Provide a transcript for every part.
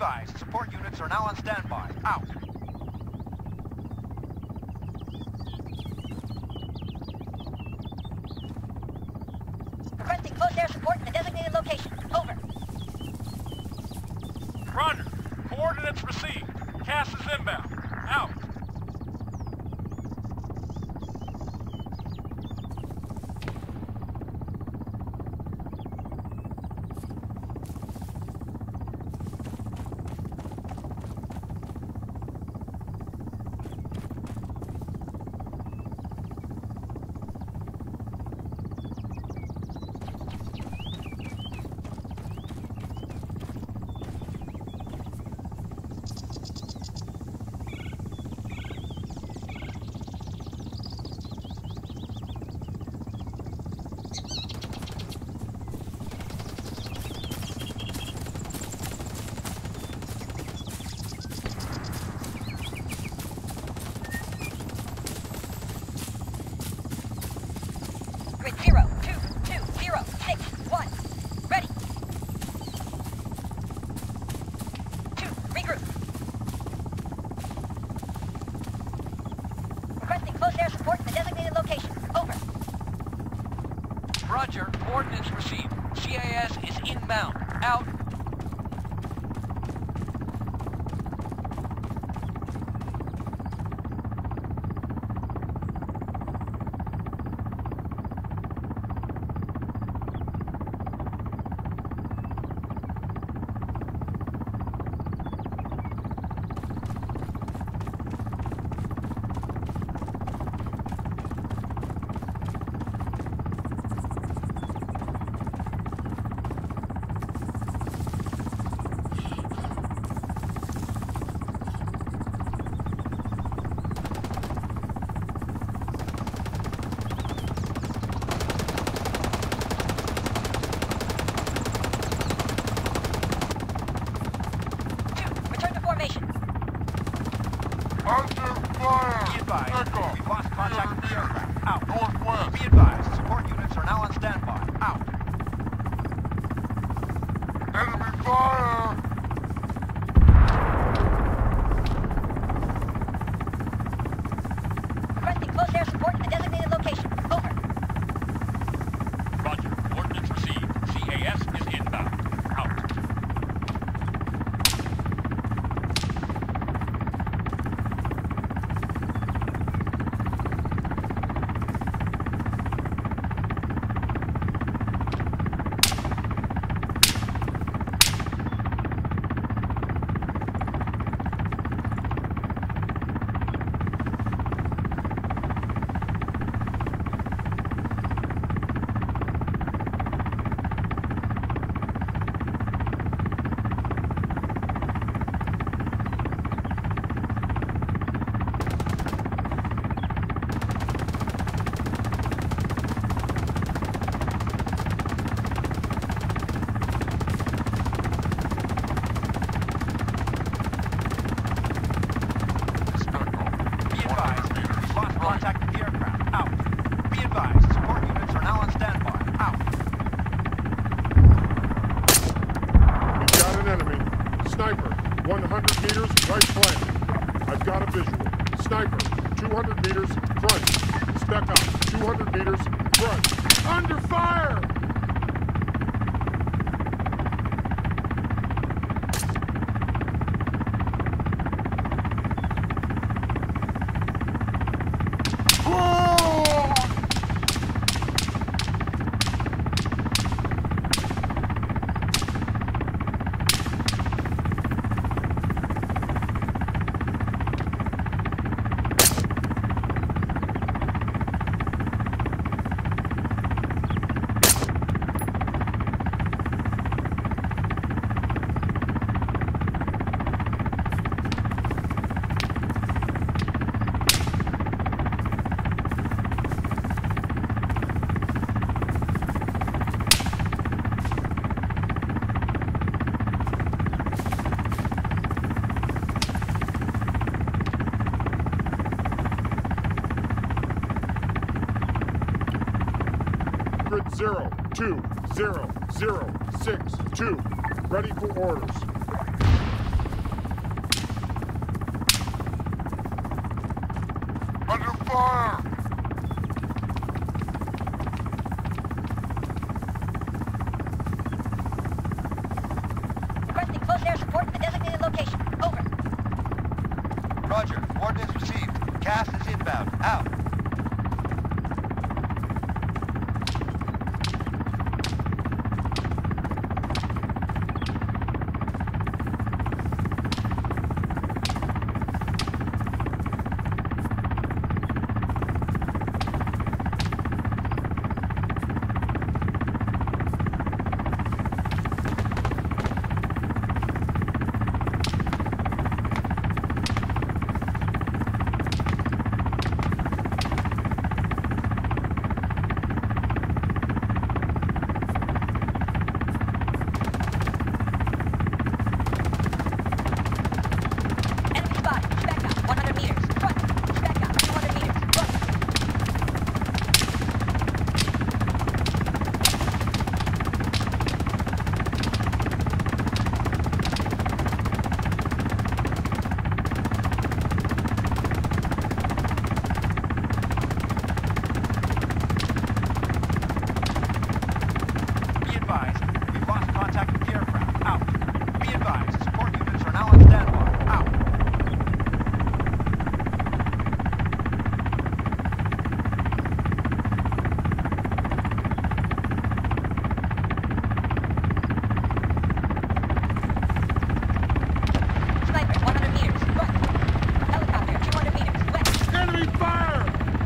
advised, support units are now on standby. Out. Requesting close air support in the designated location. Over. Roger. Coordinates received. CAS is inbound. Out. Grid 0, 2, 2, 0, 6, 1. Ready. 2, regroup. Requesting close air support in the designated location. Over. Roger. Coordinates received. CAS is inbound. Out. Be advised, we've lost contact with the aircraft. Out. Northwest. Be advised, support units are now on standby. Out. Enemy fire! Requesting close air support in the designated location. Over. Roger. Coordinates received. CAS is inbound. Out. Be advised, we've lost contact with the aircraft. Out. Be advised, support units are now on standby. Out. We've got an enemy. Sniper, 100 meters, right flank. I've got a visual. Sniper, 200 meters, front. Spec up, 200 meters, front. Under fire! Grid 02006 2. Ready for orders. Be advised, we've lost contact with the aircraft. Out. Be advised, support units are now on standby. Out. Grid 02062. Ready for orders. 006-2. Ready for orders. Under fire! Requesting close air support in the designated location. Over. Roger. Coordinates received. Gas is inbound. Out. Enemy spotted. Back up. 100 meters. Front. Back up. 200 meters. Front. Be advised. We've lost contact with the aircraft. Out. Be advised. Support units are now on standby. Out. Sniper. 100 meters. Front. Helicopter. 200 meters. West. Enemy fire!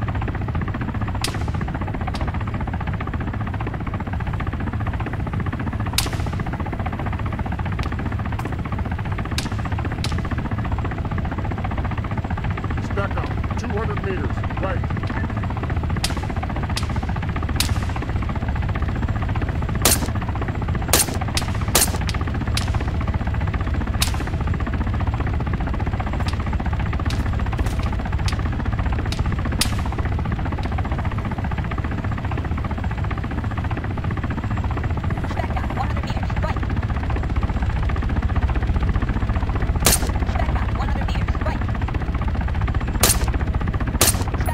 Spec up. 200 meters. Right. Back up. 100 meters. Right. Back up. 100 meters. Right.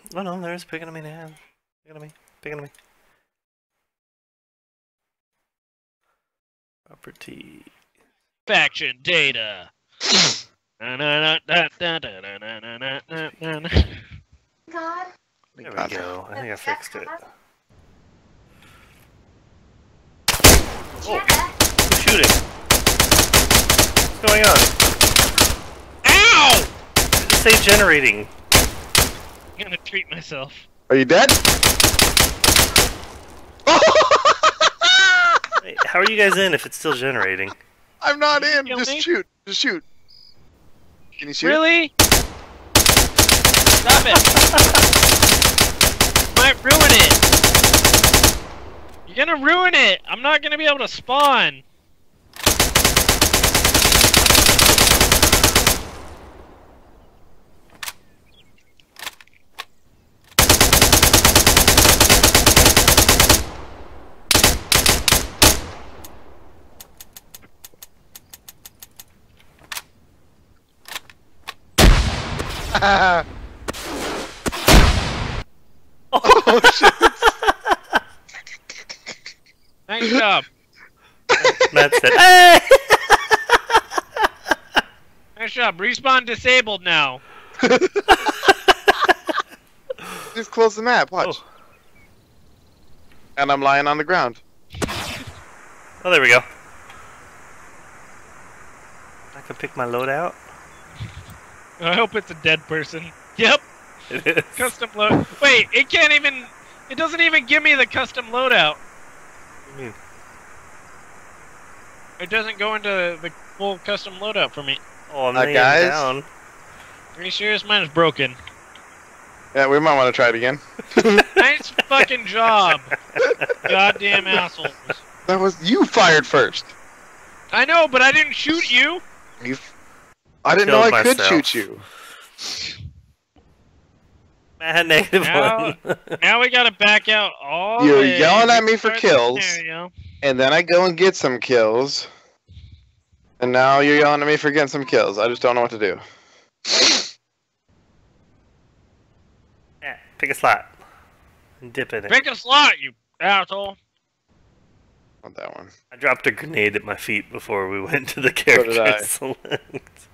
Oh no, there's picking on me now. Picking on me. Picking on me. Property. Faction data. God. There we go. I think I fixed it. Oh, who's shooting? What's going on? Ow! Did it say generating? I'm gonna treat myself. Are you dead? Wait, how are you guys in if it's still generating? I'm not in. Kill Just me? shoot. Just shoot. Can you shoot? Really? Stop it! Might ruin it. You're gonna ruin it. I'm not gonna be able to spawn. Oh shit. Nice job. Matt said, "Hey!" Nice job. Respawn disabled now. Just close the map. Watch. Oh. And I'm lying on the ground. Oh, there we go. I can pick my load out. I hope it's a dead person. Yep. It is. Custom load. Wait, it can't even. It doesn't even give me the custom loadout. What do you mean? It doesn't go into the full custom loadout for me. Oh, I'm laying guys? down. Are you serious? Mine is broken. Yeah, we might want to try it again. Nice fucking job. Goddamn assholes. That was you fired first. I know, but I didn't shoot you. I didn't know I Killed could myself. shoot you. Matt, negative Now- one. Now we gotta back out all You're the way. yelling at me for Restart the kills. scenario. And then I go and get some kills. And now you're yelling at me for getting some kills. I just don't know what to do. Yeah, pick a slot. And dip in it. Pick a slot, you asshole. Not that one. I dropped a grenade at my feet before we went to the did character I. select.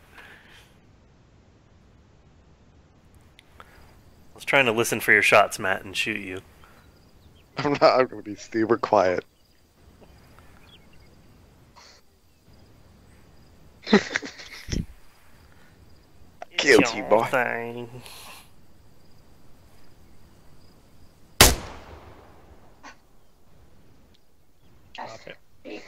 I was trying to listen for your shots, Matt, and shoot you. I'm gonna be super quiet. Killed It's you, your boy. thing. Stop it.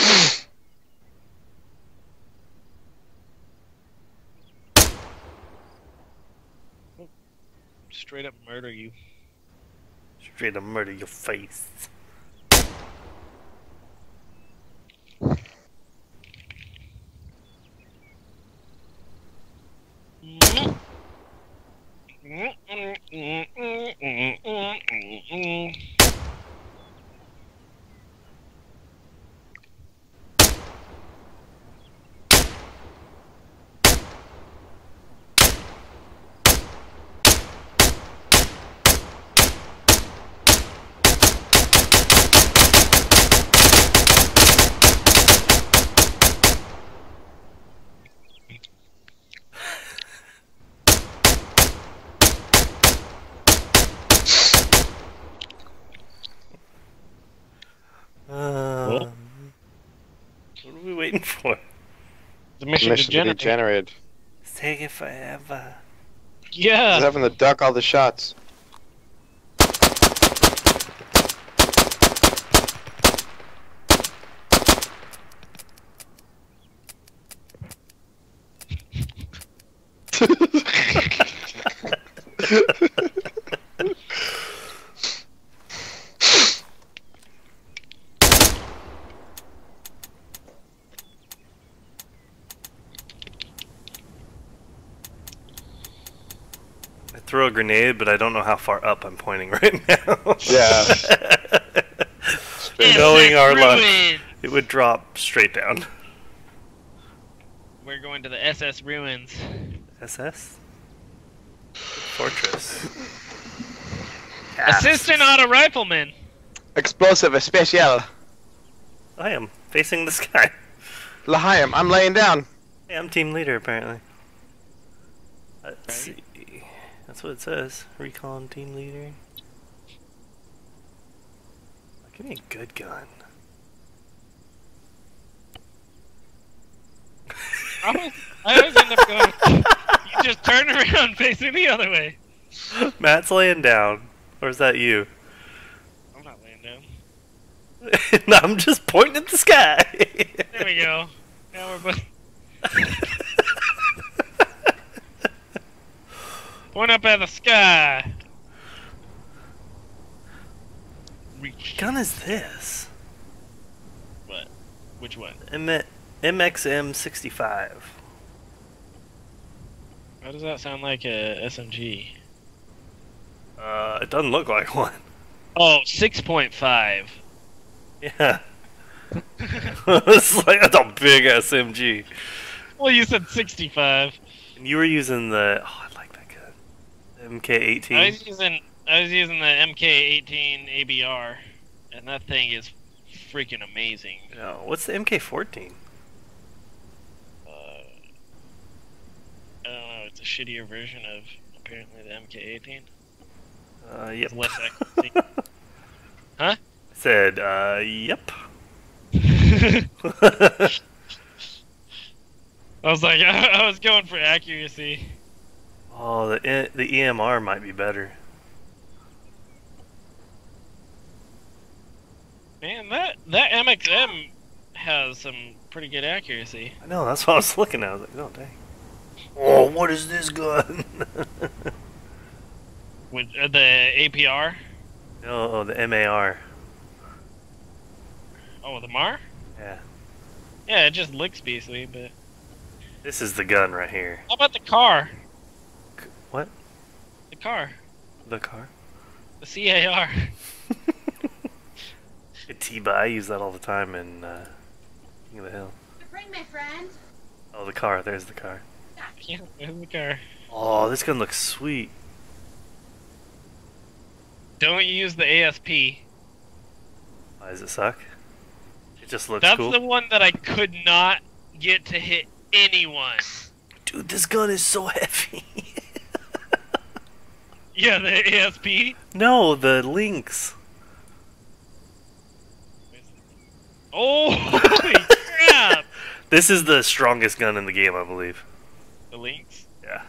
Straight up murder you. Straight to murder your face. What are we waiting for? The mission, Mission to be degenerate. generated. It's taking forever. Yeah. Just having to duck all the shots. I throw a grenade, but I don't know how far up I'm pointing right now. Yeah. Knowing our luck, Ruin. it would drop straight down. We're going to the SS ruins. SS? Fortress. Assistant auto rifleman. Explosive especial. I am facing the sky. L'chaim, I'm laying down. Hey, I'm team leader apparently. Let's see. That's what it says. Recon team leader. Give me a good gun. I always end up going. You just turn around facing the other way. Matt's laying down. Or is that you? I'm not laying down. No, I'm just pointing at the sky. There we go. Now we're both. Point up at the sky. What gun is this? What? Which one? MXM65. How does that sound like a SMG? It doesn't look like one. Oh, 6.5. Yeah. It's like, that's a big SMG. Well, you said 65. And you were using the... Oh, I like that gun. MK18. I was using the MK18 ABR, and that thing is freaking amazing. No, what's the MK14? I don't know. It's a shittier version of apparently the MK18. Yep. It's less accuracy. Huh? I said, yep. I was like, I was going for accuracy. Oh, the EMR might be better. Man, that MXM has some pretty good accuracy. I know, that's what I was looking at. I was like, oh, dang. Oh, what is this gun? With the APR? Oh, the MAR. Oh, the MAR? Yeah. Yeah, it just looks beastly, but... This is the gun right here. How about the car? What? The car. The car? The CAR. T-Ba, I use that all the time in King of the Hill. Bring my friend. Oh, the car. There's the car. Yeah, there's the car. Oh, this gun looks sweet. Don't use the ASP. Why does it suck? It just looks That's cool. the one that I could not get to hit anyone. Dude, this gun is so heavy. Yeah, the ASP? No, the Lynx. Oh, holy crap! This is the strongest gun in the game, I believe. The Lynx? Yeah.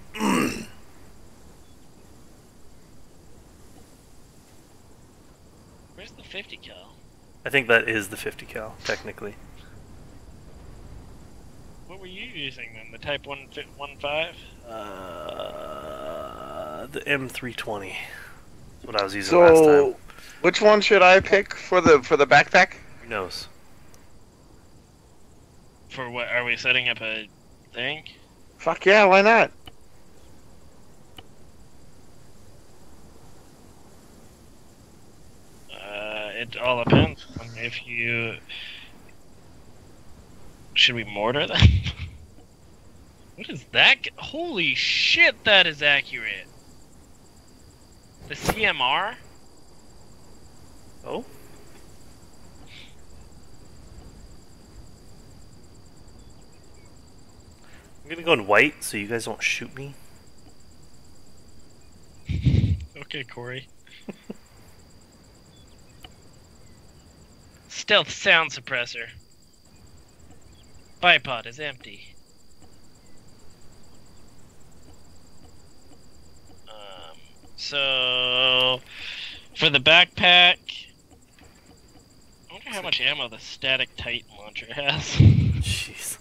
Where's the 50 cal? I think that is the 50 cal, technically. What were you using then? The Type 1.5? The M320. That's what I was using last time. Which one should I pick for the backpack? Who knows? For what? Are we setting up a thing? Fuck yeah, why not? It all depends on if you... Should we mortar them? What is that? Holy shit, that is accurate. The CMR? Oh? I'm gonna go in white so you guys don't shoot me. Okay, Corey. Stealth sound suppressor. Bipod is empty. So for the backpack, I wonder how much ammo the static Titan launcher has. Jeez.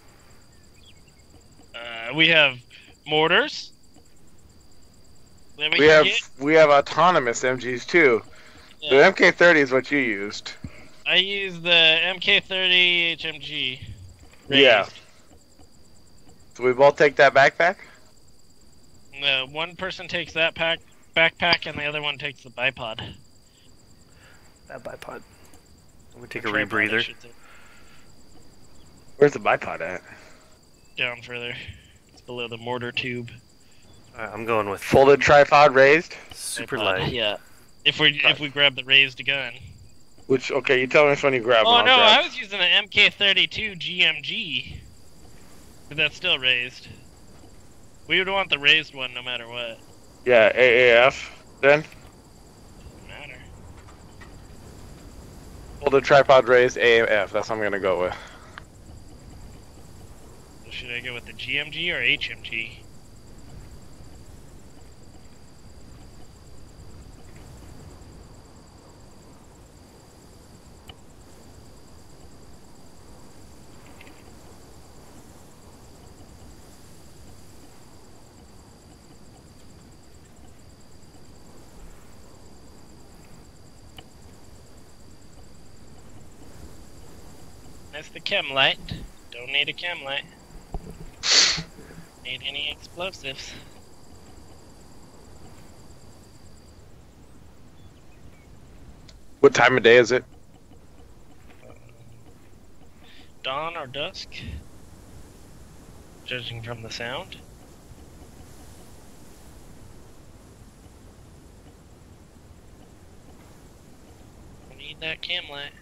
We have mortars. Then We have autonomous MGs too. Yeah. The MK30 is what you used. I use the MK30 HMG. Yeah. So we both take that backpack? One person takes that backpack, and the other one takes the bipod. That bipod. I'm gonna take a Tripod, I rebreather. should say. Where's the bipod at? Down further. It's below the mortar tube. Alright, I'm going with Folded tripod raised? super Tripod, light. Yeah. If we grab the raised gun. Which, okay, you tell me when you grab Oh it. no, I was using an MK32 GMG. But that's still raised. We would want the raised one no matter what. Yeah, AAF, then. Doesn't matter. Hold the tripod raised, AAF, that's what I'm gonna go with. So should I go with the GMG or HMG? That's the chem light. Don't need a chem light. Need any explosives. What time of day is it? Dawn or dusk? Judging from the sound. Need that cam light.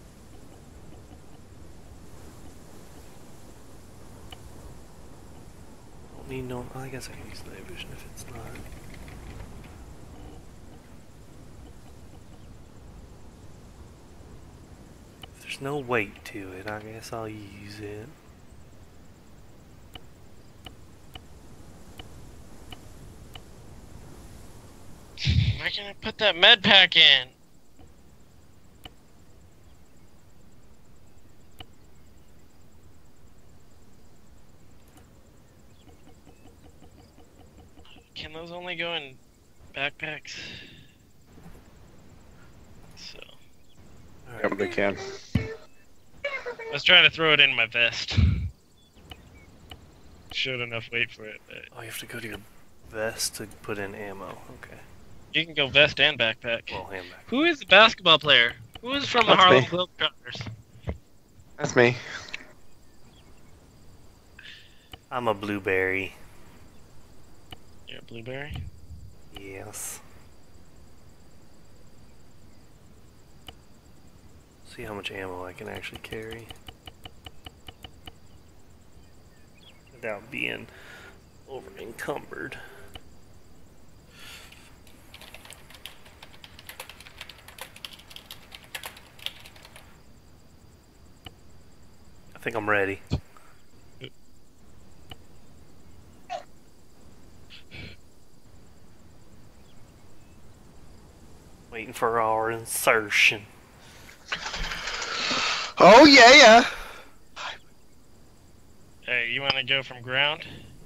Don't need no. I guess I can use night vision if it's not. If there's no weight to it, I guess I'll use it. Why can't I put that med pack in? Can those only go in backpacks? So. Yep, they can. I was trying to throw it in my vest. Showed enough weight for it, but Oh, you have to go to your vest to put in ammo. Okay. you can go vest and backpack. Well, handbag. Who is the basketball player? Who is from the That's Harlem me. Globetrotters? That's me. I'm a blueberry. You're a blueberry? Yes. See how much ammo I can actually carry without being over encumbered. I think I'm ready. Waiting for our insertion. Oh, yeah. Hey, you want to go from ground?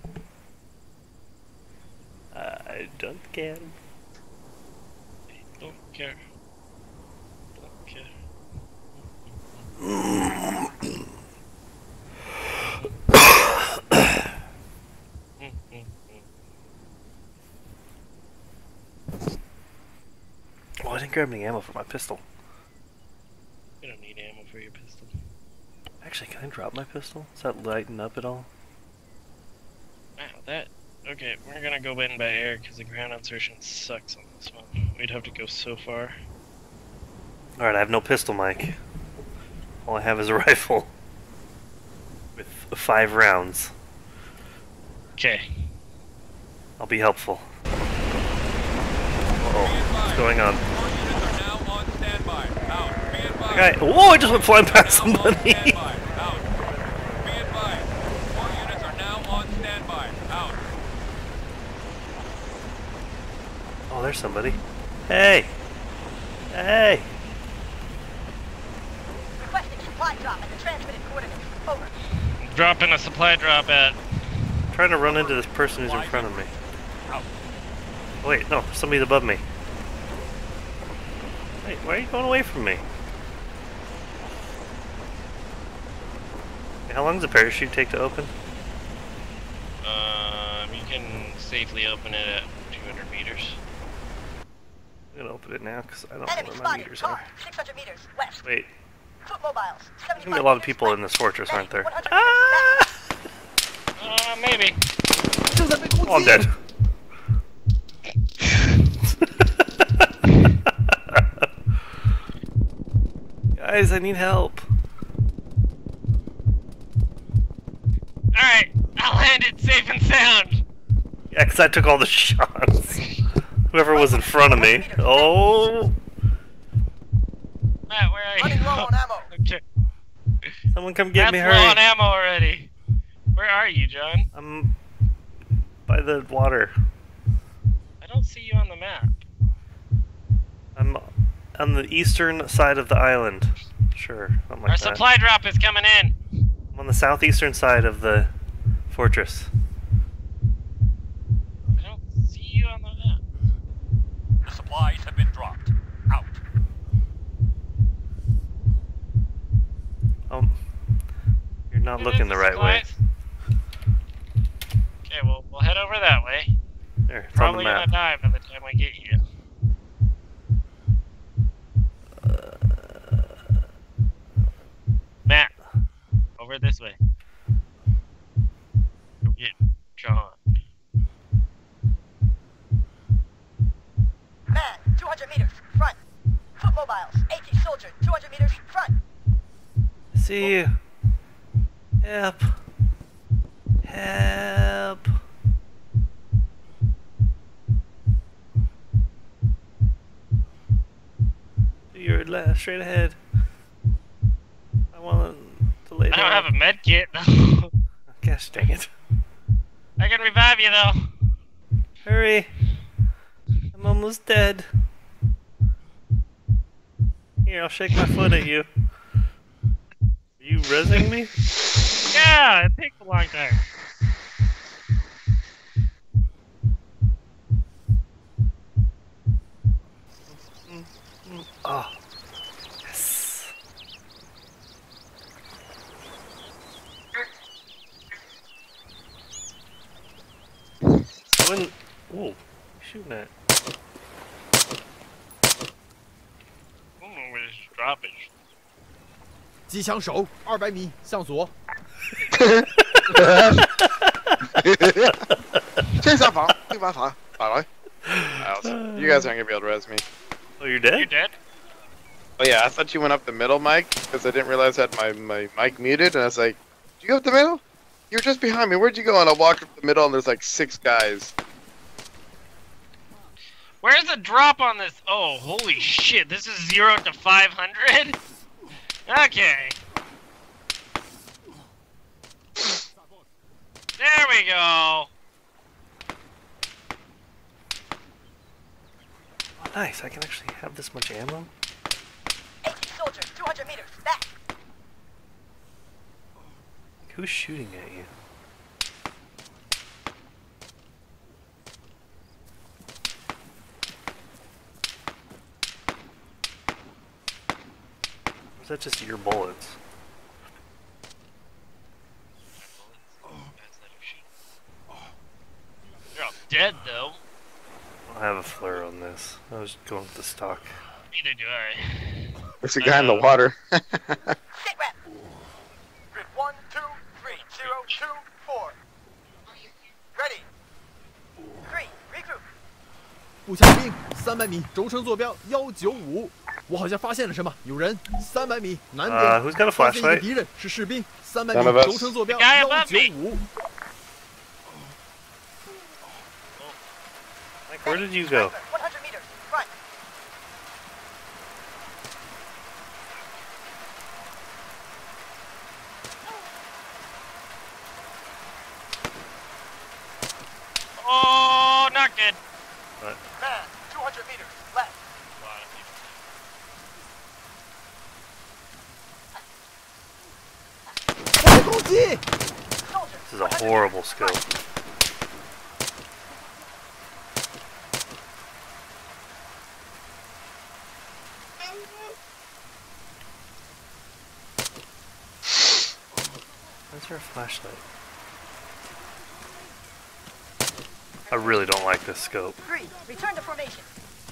I don't care. Don't care. Don't care. Oh, I didn't grab any ammo for my pistol. You don't need ammo for your pistol. Actually, can I drop my pistol? Does that lighten up at all? Wow, that... Okay, we're gonna go in by air because the ground insertion sucks on this one. We'd have to go so far. Alright, I have no pistol, Mike. All I have is a rifle. With 5 rounds. Okay. I'll be helpful. Uh-oh, what's going on? All units are now on standby. Out. Be advised. Okay. Whoa, I just went flying past somebody! Standby. Out. Be advised. All units are now on standby. Out. Oh, there's somebody. Hey! Hey! Requesting supply drop at the transmitted coordinates. Over. Dropping a supply drop at... I'm trying to run into this person who's in front of me. Out. Wait, no, somebody's above me. Wait, why are you going away from me? How long does a parachute take to open? You can safely open it at 200 meters. I'm gonna open it now because I don't know Enemy where my spotted. meters Car. are. 600 meters. West. Wait, Foot mobiles. there's gonna be a lot of people in this fortress, aren't there? 100 Ah! Maybe. Oh, I'm dead. Guys, I need help. Alright, I'll land it safe and sound. Yeah, 'cause I took all the shots. Whoever was in front of me. Oh! Matt, where are you? Running low on ammo. Okay. Someone come get me, Matt's low on hurry. ammo already. Where are you, John? I'm by the water. I don't see you on the map. I'm on the eastern side of the island. Sure, something like Our that. supply drop is coming in. I'm on the southeastern side of the fortress. I don't see you on the map. The supplies have been dropped. Out. Oh, you're not Where looking is the right way. supplies? Okay, well, we'll head over that way. There, it's Probably on gonna the map. die by the time we get you. Matt, over this way. Go get John. Man, 200 meters, front. Foot mobiles, AT soldier, 200 meters, front. See you. Help. Help. You're straight ahead. I want to lay I down. don't have a med kit. I Gosh dang it. can revive you though. Hurry. I'm almost dead. Here, I'll shake my foot at you. Are you rezzing me? Yeah, it takes a long time. Oh. Yes. When... Whoa. Shooting at... Where's droppage? 机枪手200米向左。 这下房，对吧？房，打来。You guys aren't gonna be able to res me. Oh, you're dead? You're dead? Oh yeah, I thought you went up the middle, Mike, because I didn't realize I had my mic muted, and I was like, did you go up the middle? You were just behind me. Where'd you go? And I walked up the middle, and there's like 6 guys. Where's the drop on this? Oh, holy shit. This is 0 to 500? Okay. There we go. Nice, I can actually have this much ammo? AT soldier, 200 meters, back. Who's shooting at you? Or is that just your bullets? You're all dead, though. I don't have a flare on this. I was going with the stock. Neither do I. There's a guy in the water. Sit rep. Grid 1, 2, 3, 0, 2, 4. Ready. 3, regroup. 步枪兵300米轴承坐标195。我好像发现了什么，有人300米南边。 who's got a 发现一个 flashlight? 敌人是士兵，300 None of us. 米轴承坐标 The guy above me. 195。 Mike, where did you go? Sniper, 100 meters, front. Oh, not good. What? Man, 200 meters, left. A lot of people. 我的攻击！ Soldier, This is a horrible scope. Where's there a flashlight? I really don't like this scope. 3, return to formation.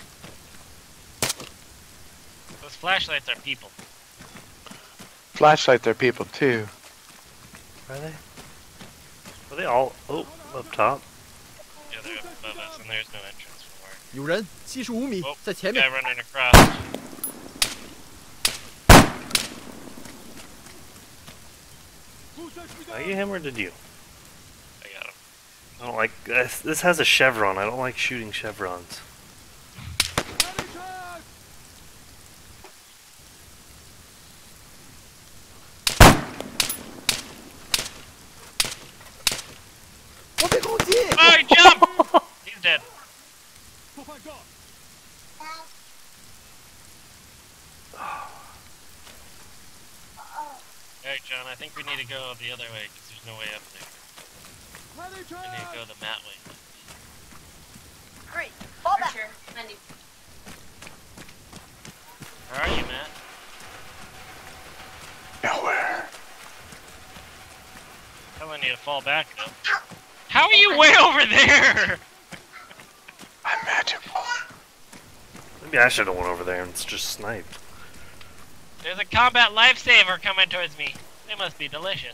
Those flashlights are people. Flashlights are people too. Are they? Are they all up top? Yeah, they're above us, and there's no entrance for it. 有人75米 Oh, 在前 guy 面。 running across. Did I get him or did you? I got him. I don't like this has a chevron. I don't like shooting chevrons. Oh, he jumped! He's dead. Alright, John, I think we need to go the other way because there's no way up there. We need to go the Matt way. Great. Fall back. Sure. Landing. Where are you, Matt? Nowhere. Telling you to fall back, though. How are you way over there? I'm magical. Maybe I should have went over there and just sniped. There's a combat lifesaver coming towards me. They must be delicious.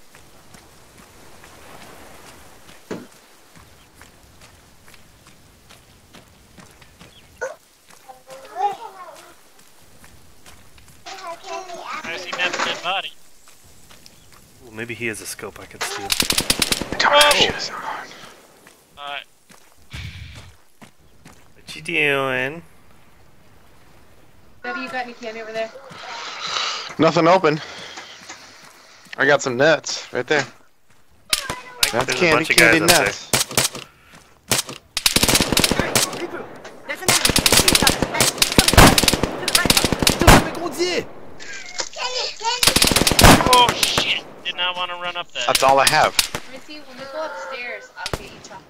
I see Matt's dead body. Well, maybe he has a scope I could steal. Don't have shoes on. What you doing? W, you got any candy over there? Nothing open. I got some nuts right there. That's There's a candy, bunch of guys candy up there. nuts. Regroup. There's an enemy. Machine gunner. To the right. 正在被攻击！ Oh shit! Did not want to run up that. That's all I have. Let me see, when we go upstairs, I'll get you chocolate.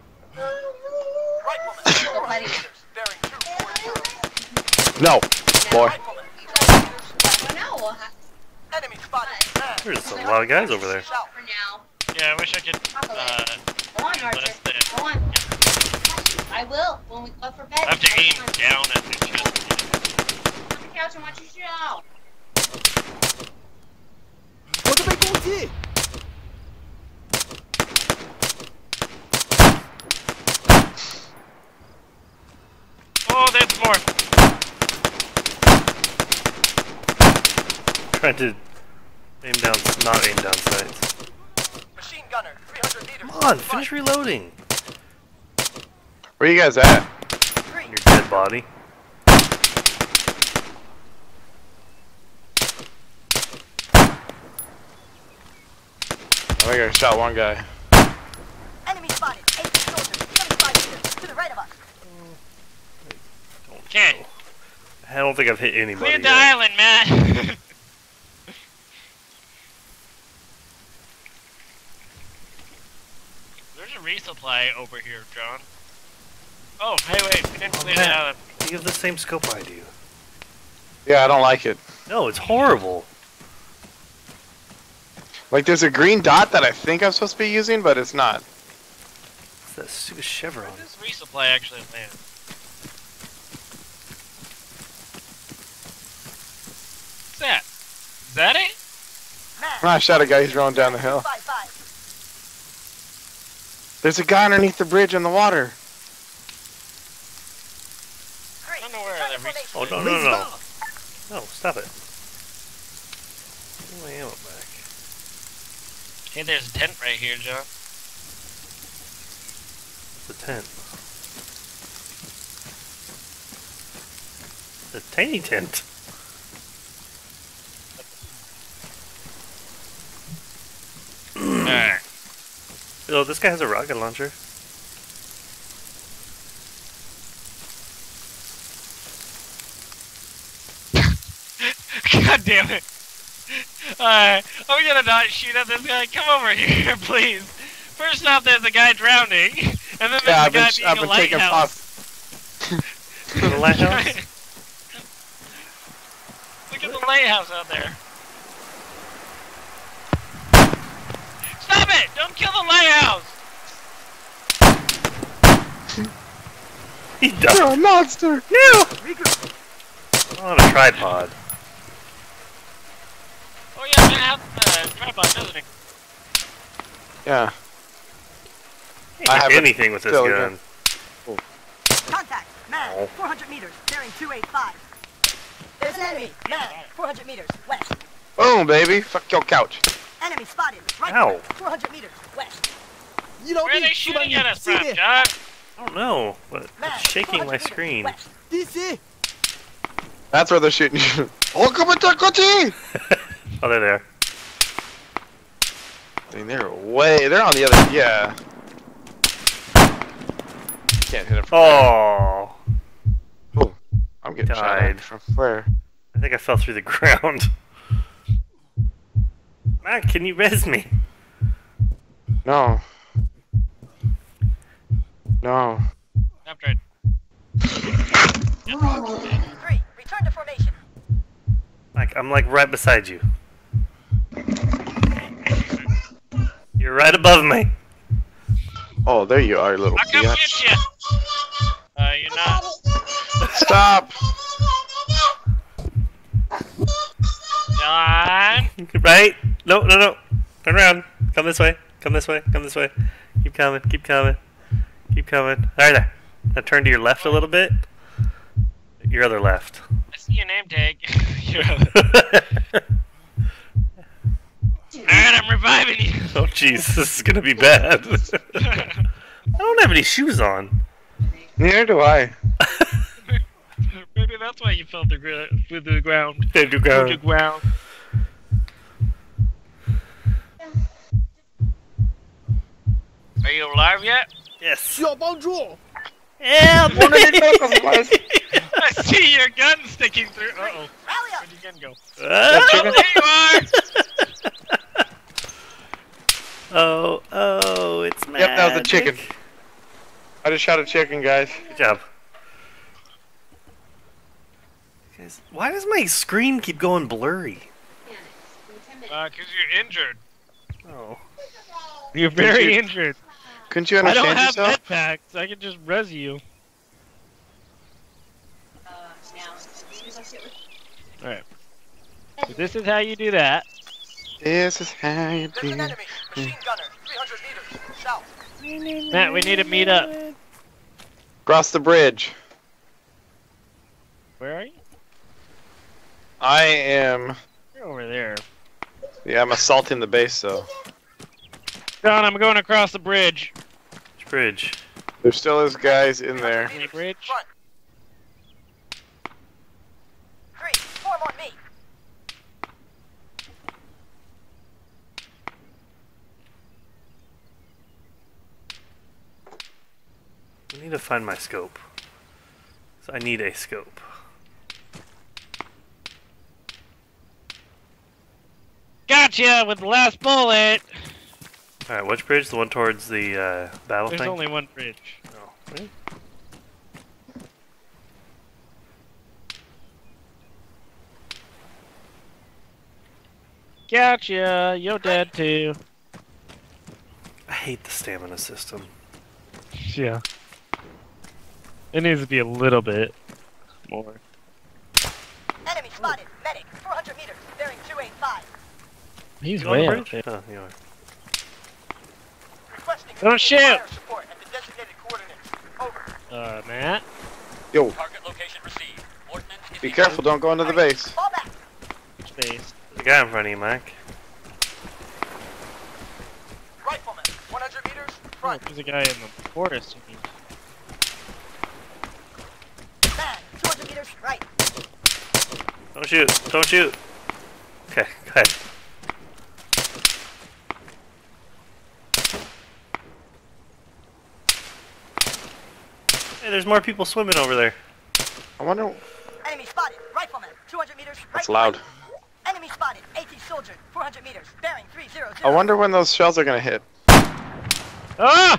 Rifleman, Go, buddy. bearing 240. No, boy. Rifleman, Oh, no, we'll have enemy spotted. Man, There's a lot of guys over there. south. for now. Yeah, I wish I could. Go on, Archer. less than. Go on. I will, when we go for bed. I have to aim Come on. down at the chest. On the couch and watch your show. 我在被攻击！ Oh, there's more. Trying to aim down, not aim down sights. Machine gunner, 300 meters. Come on, finish reloading. Where you guys at? Your dead body. I think I shot one guy. Enemy spotted. 8 soldiers. 75 meters. To the right of us. Okay, I don't think I've hit anybody clear the yet. island, man. There's a resupply over here, John. Oh, hey, wait, we didn't clear the Matt, island. you have the same scope I do. Yeah, I don't like it. No, it's horrible. Like, there's a green dot that I think I'm supposed to be using, but it's not. It's that stupid chevron. Where does resupply actually land? What's that? Is that it? Man, I shot a guy who's rolling down the hill. 5-5. There's a guy underneath the bridge in the water. I don't know where that resupply. Oh, no, no, no. No, stop it. Give my ammo back. Hey, there's a tent right here, John. The tent. The tiny tent. Alright. Oh, this guy has a rocket launcher. God damn it. Alright, I'm gonna not shoot at this guy. Come over here, please. First off, there's a guy drowning, and then there's Yeah, a guy being I've a been taking lighthouse. The lighthouse? Look at the lighthouse out there. Stop it! Don't kill the lighthouse! He died. You're a monster! No! On a tripod. Oh yeah, man has a tripod, doesn't he? Yeah. Can't I hit have it anything with this still gun. Contact. Man. Oh. 400 meters. Bearing 285. There's an enemy. Man. 400 meters. West. Boom, baby. Fuck your couch. Enemy spotted. Right. Ow. 400 meters west. 一楼 Where are 地 they 四百 shooting 米 at us 西 from, 面 John? I don't know, but Man, it's shaking 400 my meters screen. west. DC That's where they're shooting you. Oh, come on, Kochi! Oh, they're there. I mean, they're way. They're on the other. Yeah. Can't hit it from Oh, there. Ooh, I'm getting shot died. at from where? I think I fell through the ground. Matt, can you res me? No. No. I'm trying. 3. Return to formation. Like I'm like right beside you. You're right above me. Oh, there you are, little I'll come bitch. get you. You're not. Stop! John. Right? No, no, no. Turn around. Come this way. Come this way. Come this way. Keep coming. Keep coming. Keep coming. There, there. Now turn to your left a little bit. Your other left. I see your name tag. Your other- Alright, I'm reviving you. Oh, jeez. This is going to be bad. I don't have any shoes on. Neither do I. Maybe that's why you fell through the ground. There you Through the go. ground. Are you alive yet? Yes. 需要帮助。 Help! I see your gun sticking through. Uh-oh. Rally up. Where'd your gun go? Ah! There you are! Oh, oh, it's magic. Yep, that was a chicken. I just shot a chicken, guys. Good job. Guys, why does my screen keep going blurry? Because you're injured. Oh. You're very injured. Couldn't you I understand don't have yourself? med packs. I can just res you. Alright. So this is how you do that. This is how you There's do an it. enemy. Machine gunner. 300 meters. South. Matt, we need to meet up. Cross the bridge. Where are you? I am. You're over there. Yeah, I'm assaulting the base, though. John, I'm going across the bridge. Which bridge? There still is guys in there. Any bridge? Front. 3. Form on me. I need to find my scope. So I need a scope. Gotcha with the last bullet. Alright, which bridge? The one towards the battle There's thing? only one bridge. Oh, really? Gotcha. You're dead too. I hate the stamina system. Yeah. It needs to be a little bit more. Enemy spotted. Medic. 400 meters. Bearing 285. He's You on the way out bridge? there. Oh, you are. Requesting Don't shoot. fire support at the designated coordinates. Over. Matt? Yo, Target location received. Ordnance is be careful, don't go into the base. Fall back. Which base? There's a guy in front of you, Mike. Rifleman. 100 meters. Oh, Front. there's a guy in the forest. You mean. Man. 200 meters. Right. Don't shoot! Don't shoot! Okay, go ahead. Hey, there's more people swimming over there. I wonder. Enemy spotted. Rifleman. 200 meters. Right. That's loud. Enemy spotted. AT soldier. 400 meters. Bearing 300. I wonder when those shells are gonna hit. Ah!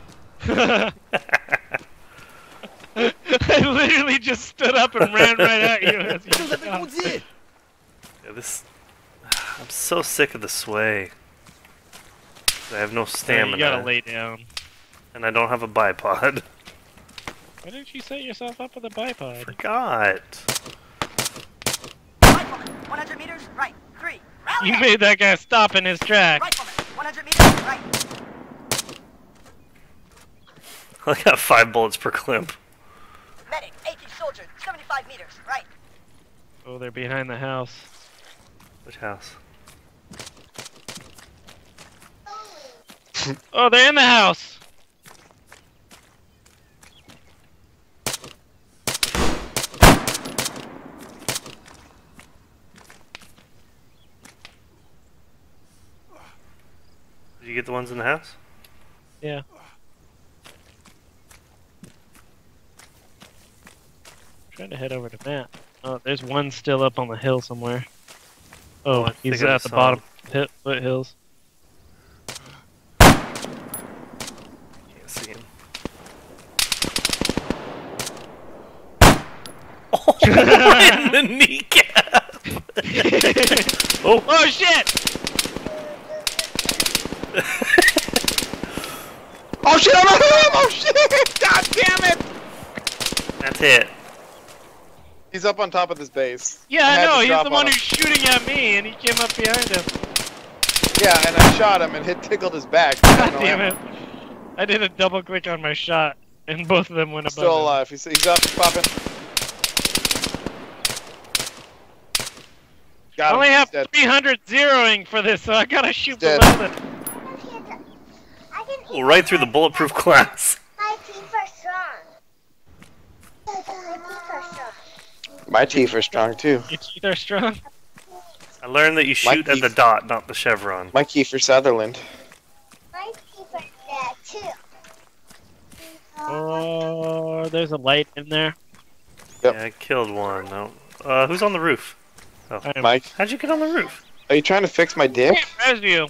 I literally just stood up and ran right at you. As 正在 you 被攻击。 Yeah, this. I'm so sick of the sway. I have no stamina. You gotta lay down. And I don't have a bipod. Why didn't you set yourself up with a bipod? Forgot. Rifleman. 100 meters. Right. 3. Rally You up. made that guy stop in his tracks. Rifleman. 100 meters. Right. I got 5 bullets per clip. Medic. AT soldier. 75 meters. Right. Oh, they're behind the house. Which house? Oh, they're in the house. Did you get the ones in the house? Yeah. Trying to head over to Matt. Oh, there's one still up on the hill somewhere. Oh, I he's think I at the saw bottom him. foothills. Can't see him. Oh, in the kneecap! Oh. Oh shit! Oh shit! I'm at him! Oh shit! God damn it! That's it. He's up on top of this base. Yeah, I had know. to He's drop the on one him. who's shooting at me, and he came up behind him. Yeah, and I shot him and tickled his back. I had God no damn ammo. it! I did a double click on my shot, and both of them went above. Still him. alive. He's up, he's popping. I Got him. only have He's dead. 300 zeroing for this, so I gotta shoot Dead. below them. Oh, right through the bulletproof glass. My teeth are strong too. Your teeth are strong. I learned that you shoot at the teeth. dot, not the chevron. My Kiefer Sutherland. Oh, there's a light in there. Yep. Yeah, I killed one. No. Who's on the roof? Oh. I am- Mike, How'd you get on the roof? are you trying to fix my dick? Where's you?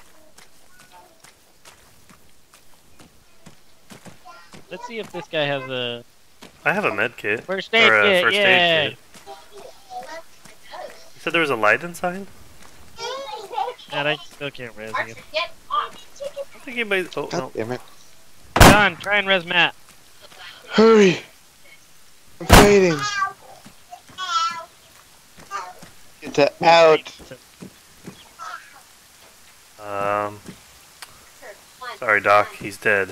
Let's see if this guy has a I have a med kit. first aid Or a kit. first Yeah. aid kit. You said there was a light inside? And I still can't res you. Get off. I don't think anybody. Oh, God no. damn it. John, try and res Matt. Hurry! I'm fading. Get that out. Sorry, Doc. He's dead.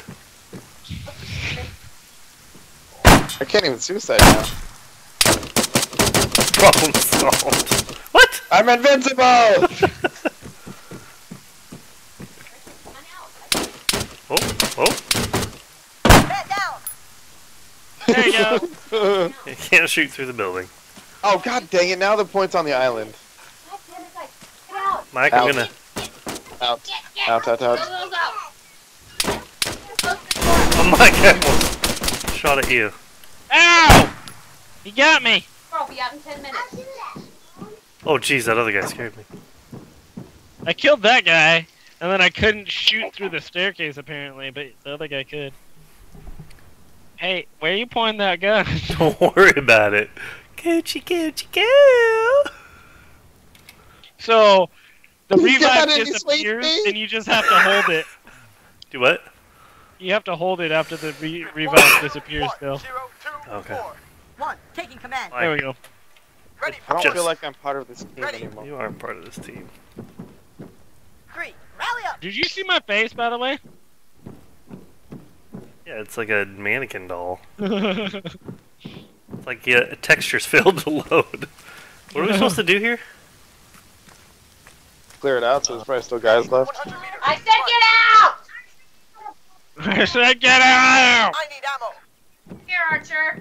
I can't even suicide now. Problem solved. What? I'm invincible! Oh, oh. Man down! There you go. You can't shoot through the building. Oh god dang it, now the point's on the island. Mike, Out. I'm gonna. Out. Out, out, out. Oh, Mike, I almost shot at you. Ow! He got me. I'll be out in 10 minutes. Oh, jeez, that other guy scared me. I killed that guy, and then I couldn't shoot through the staircase apparently, but the other guy could. Hey, where are you pointing that gun? Don't worry about it. Coochie, coochie, coo. So, the You got revive it, you sweet disappears, thing. and you just have to hold it. Do what? You have to hold it after the revive disappears still. 0, 2, Okay. 4. 1, taking command. There we go. Ready I don't Just- feel like I'm part of this team Ready. anymore. You aren't part of this team. 3, rally up! Did you see my face, by the way? Yeah, it's like a mannequin doll. It's like yeah, textures failed to load. What are we supposed to do here? Clear it out, so there's probably still guys left. 100 meters. I said get out! I said get out! I need ammo. Here, Archer.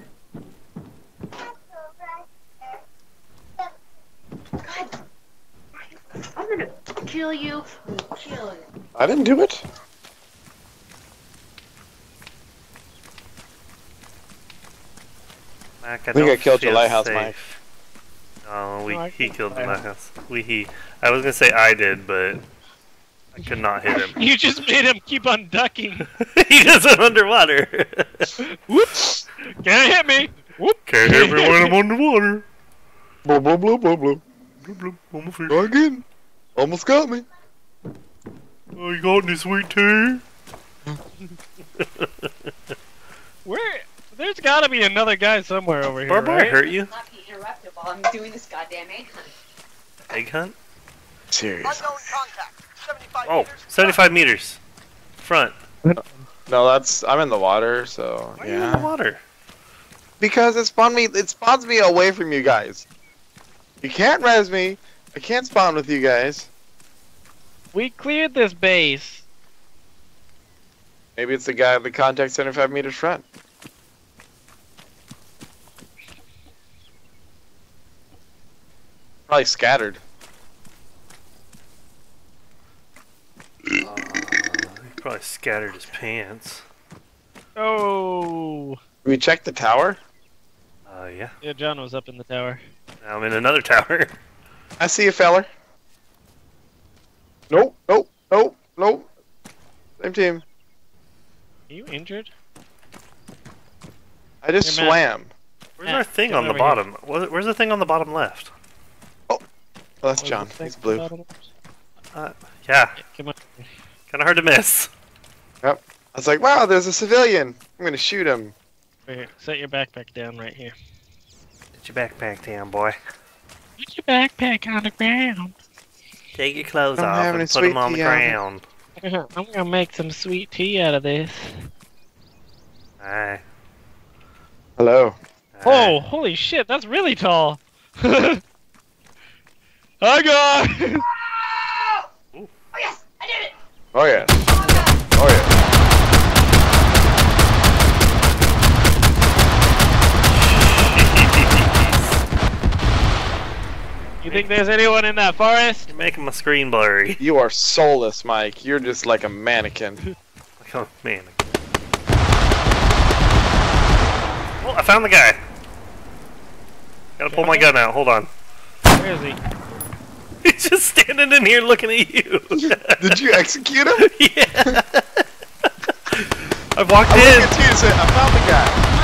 God. I'm gonna kill you. Kill you. I didn't do it. Mac, I think I don't killed your feel lighthouse, safe. Mike. Oh, No, I he killed killed the the lighthouse. lighthouse. I was gonna say I did, but I could not hit him. You just made him keep on ducking. He just went underwater. Whoops! Can't hit me. Whoop! Can't hit me when I'm underwater. Blah, blah, blah, blah, blah. Bloop, bloop, on my feet. Go again. Almost got me. Oh, you got any sweet tea? Where? There's gotta be another guy somewhere over here, Barbara, right? hurt you? Not be interrupted while I'm doing this goddamn egg hunt. Egg hunt? Serious. Unknown contact. 75 Oh, meters. 75 meters. Front. No, I'm in the water, so Why are you in the water? Because it spawns me away from you guys. You can't res me. I can't spawn with you guys. We cleared this base. Maybe it's the guy at the contact center 5 meters front. Probably scattered. He probably scattered his pants. Oh. We checked the tower. Yeah. Yeah, John was up in the tower. Now I'm in another tower. I see you, feller. Nope, nope, nope, nope. Same team. Are you injured? I just Here, Matt. swam. Where's Yeah, our thing come on the over bottom? Where's the thing on the bottom left? Oh, that's What John. was the He's thing blue. about him? Yeah. Yeah, come on. Kind of hard to miss. Yep. I was like, wow, there's a civilian. I'm gonna shoot him. Right here. Set your backpack down right here. Get your backpack down, boy. Put your backpack on the ground. Take your clothes Don't off have and any put them sweet on the tea on it. ground. I'm gonna make some sweet tea out of this. Aye. Hello. Oh, holy shit, that's really tall. Hi, guys! Oh yes, I did it! Oh yeah. Oh god! Oh yeah. You think there's anyone in that forest? You're making my screen blurry. You are soulless, Mike. You're just like a mannequin. Oh, man. Oh, I found the guy. Gotta pull my gun out. Hold on. Where is he? He's just standing in here looking at you. Did you execute him? Yeah. I walked I in. looked at you and said, I found the guy.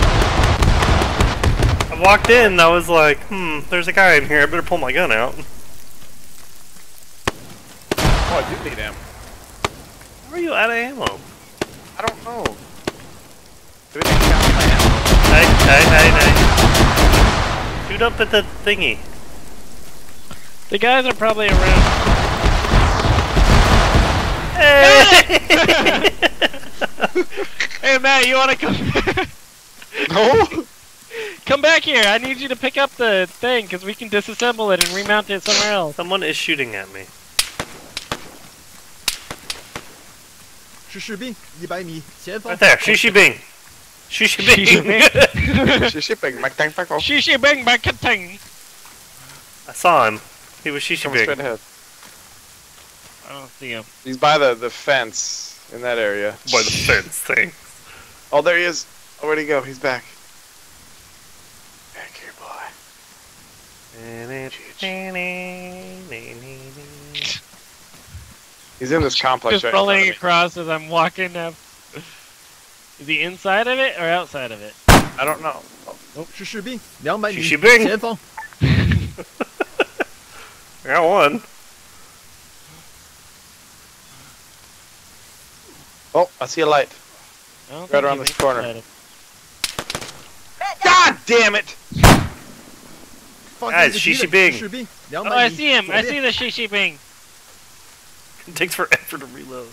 I walked in and I was like, there's a guy in here. I better pull my gun out. Oh, I do need ammo. How are you out of ammo? I don't know. Do we need to count my ammo? Hey. Shoot up at the thingy. The guys are probably around. Hey! Hey, Matt, you wanna come? No? Come back here. I need you to pick up the thing, because we can disassemble it and remount it somewhere else. Someone is shooting at me. 是士兵，100米前方。 Right there. Shishi Bing. Shishi Bing. Shipping, Mike, thank back off. Shishi bang back ting. I saw him. He was Shishi Coming straight Bing. ahead. I don't see him. He's by the fence in that area. By the fence thing. Oh, there he is. Oh, where'd he go? He's back. Back here, boy. He's in this complex Just right in front rolling of me. across as I'm walking up. Is he inside of it or outside of it? I don't know. Oh, 是士兵，200米士兵前方。 I got one. oh, I see a light. I don't Right think around he's this corner. inside of- God damn it! 发现 Guys, 一个敌 Shishi 人 Bing. 是士兵，200 Oh, I 米 see him. 左 I 边 see the shishi bing. It takes forever to reload.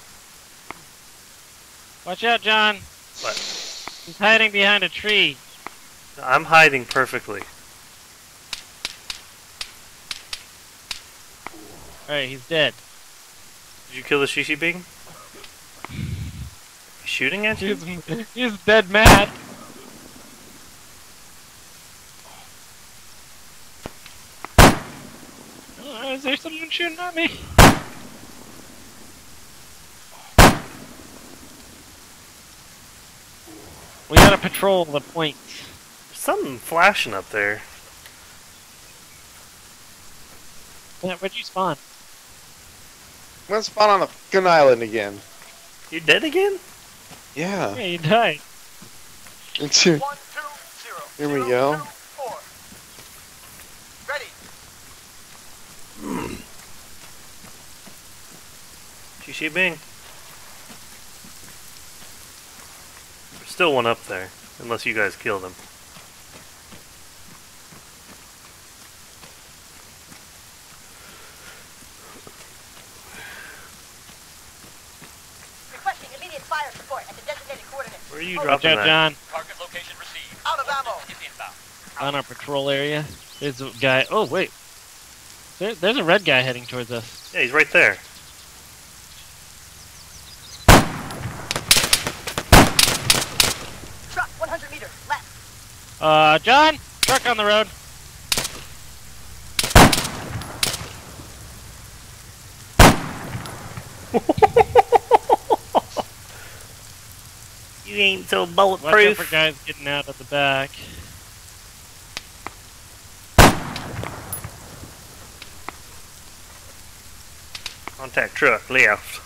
Watch out, John. What? He's hiding behind a tree. I'm hiding perfectly. Alright, he's dead. Did you kill the Shishi Bing? He's shooting at you? He's dead mad. Oh, is there someone shooting at me? We gotta patrol the points. There's something flashing up there. Yeah, where'd you spawn? I'm gonna spawn on a fucking island again. You dead again? Yeah. Yeah, you died. Here 1, 2, 0. we 0, go. 2, 4. Ready. Shishi Bing. There's still one up there, unless you guys killed him. Requesting immediate fire support at the designated coordinates. Where are you Watch dropping out, that? John. Target location received. Out of ammo. Is inbound. On our patrol area. There's a guy. Oh, wait. There's a red guy heading towards us. Yeah, he's right there. John, truck on the road. You ain't so Watch out bulletproof. for guys getting out of the back. Contact truck left.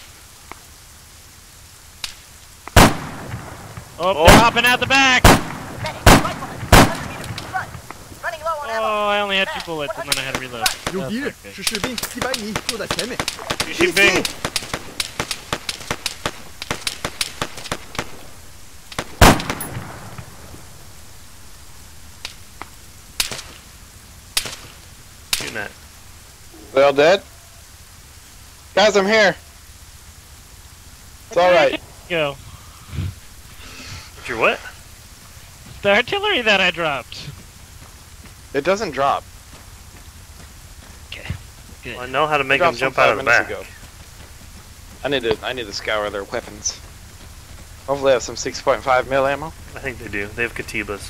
Oh, they're hopping out the back. Medic, rifleman, 100 meters, front. Running low on ammo. Oh, I only had 2 bullets and then I had to reload. 有敌人， That's okay. 是士兵，100米就在前面。 士兵。 Shooting at. They all dead? Guys, I'm here. It's alright. Go. What's your what? The artillery that I dropped. It doesn't drop. Okay. Good. Well, I know how to make It them dropped jump some out of 5 the back. minutes ago. I need to scour their weapons. Hopefully I have some 6.5 mil ammo. I think they do. They have Katibas.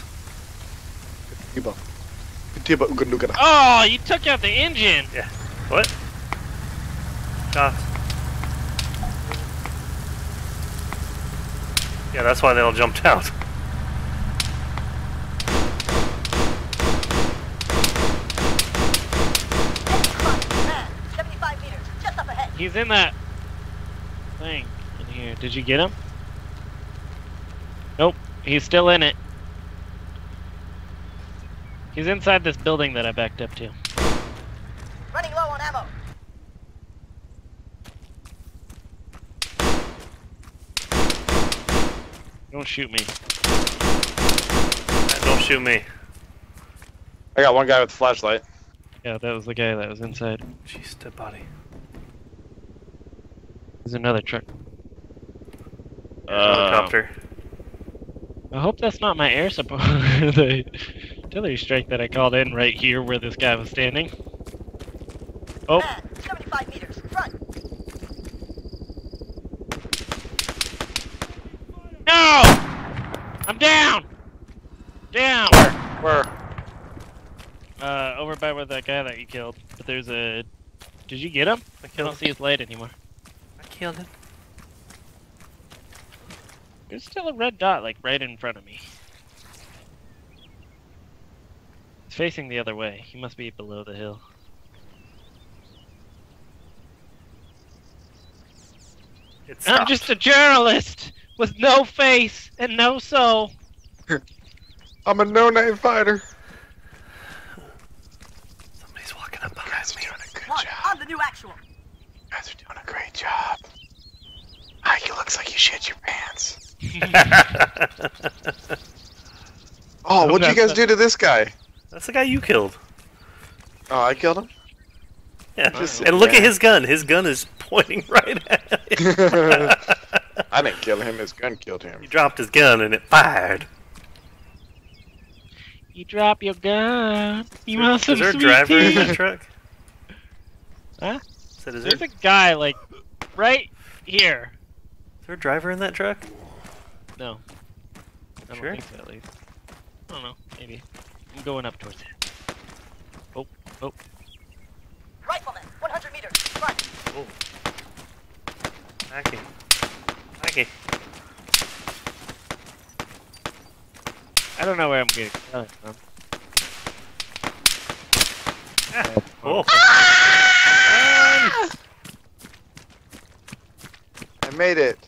Oh, you took out the engine. Yeah. What? Shots. Yeah, that's why they all jumped out. Man, 75 meters, just up ahead. He's in that thing in here. Did you get him? Nope. He's still in it. He's inside this building that I backed up to. Running low on ammo. Don't shoot me. Don't shoot me. I got one guy with a flashlight. Yeah, that was the guy that was inside. Jeez, dead body. There's another truck. Helicopter. I hope that's not my air support. The artillery strike that I called in right here where this guy was standing. Oh, Man, 75 meters, front. no! I'm down! Down! Where? Over by where that guy that you killed. But there's a... Did you get him? I killed don't see his light anymore. I killed him. There's still a red dot, like, right in front of me. He's facing the other way. He must be below the hill. It I'm stopped. just a journalist with no face and no soul. I'm a no-name fighter. Somebody's walking up behind me. Doing a good One, job. on the new actual. You guys are doing a great job. Ike, it looks like you shit your pants. Oh, what'd you guys do to this guy? That's the guy you killed. Oh, I killed him? Yeah. Just- And look yeah. at his gun. His gun is pointing right at him. I didn't kill him, his gun killed him. He dropped his gun and it fired. You drop your gun. You want Is some there a sweet driver in tea? that truck? Huh? Said, is There's there a guy, like, right here. a driver in that truck? No. I don't Sure? think so, at least. I don't know. Maybe. I'm going up towards it. Oh, oh. Rifleman, 100 meters, front. Oh. Mackie. Mackie. I don't know where I'm getting coming from. Oh. I made it.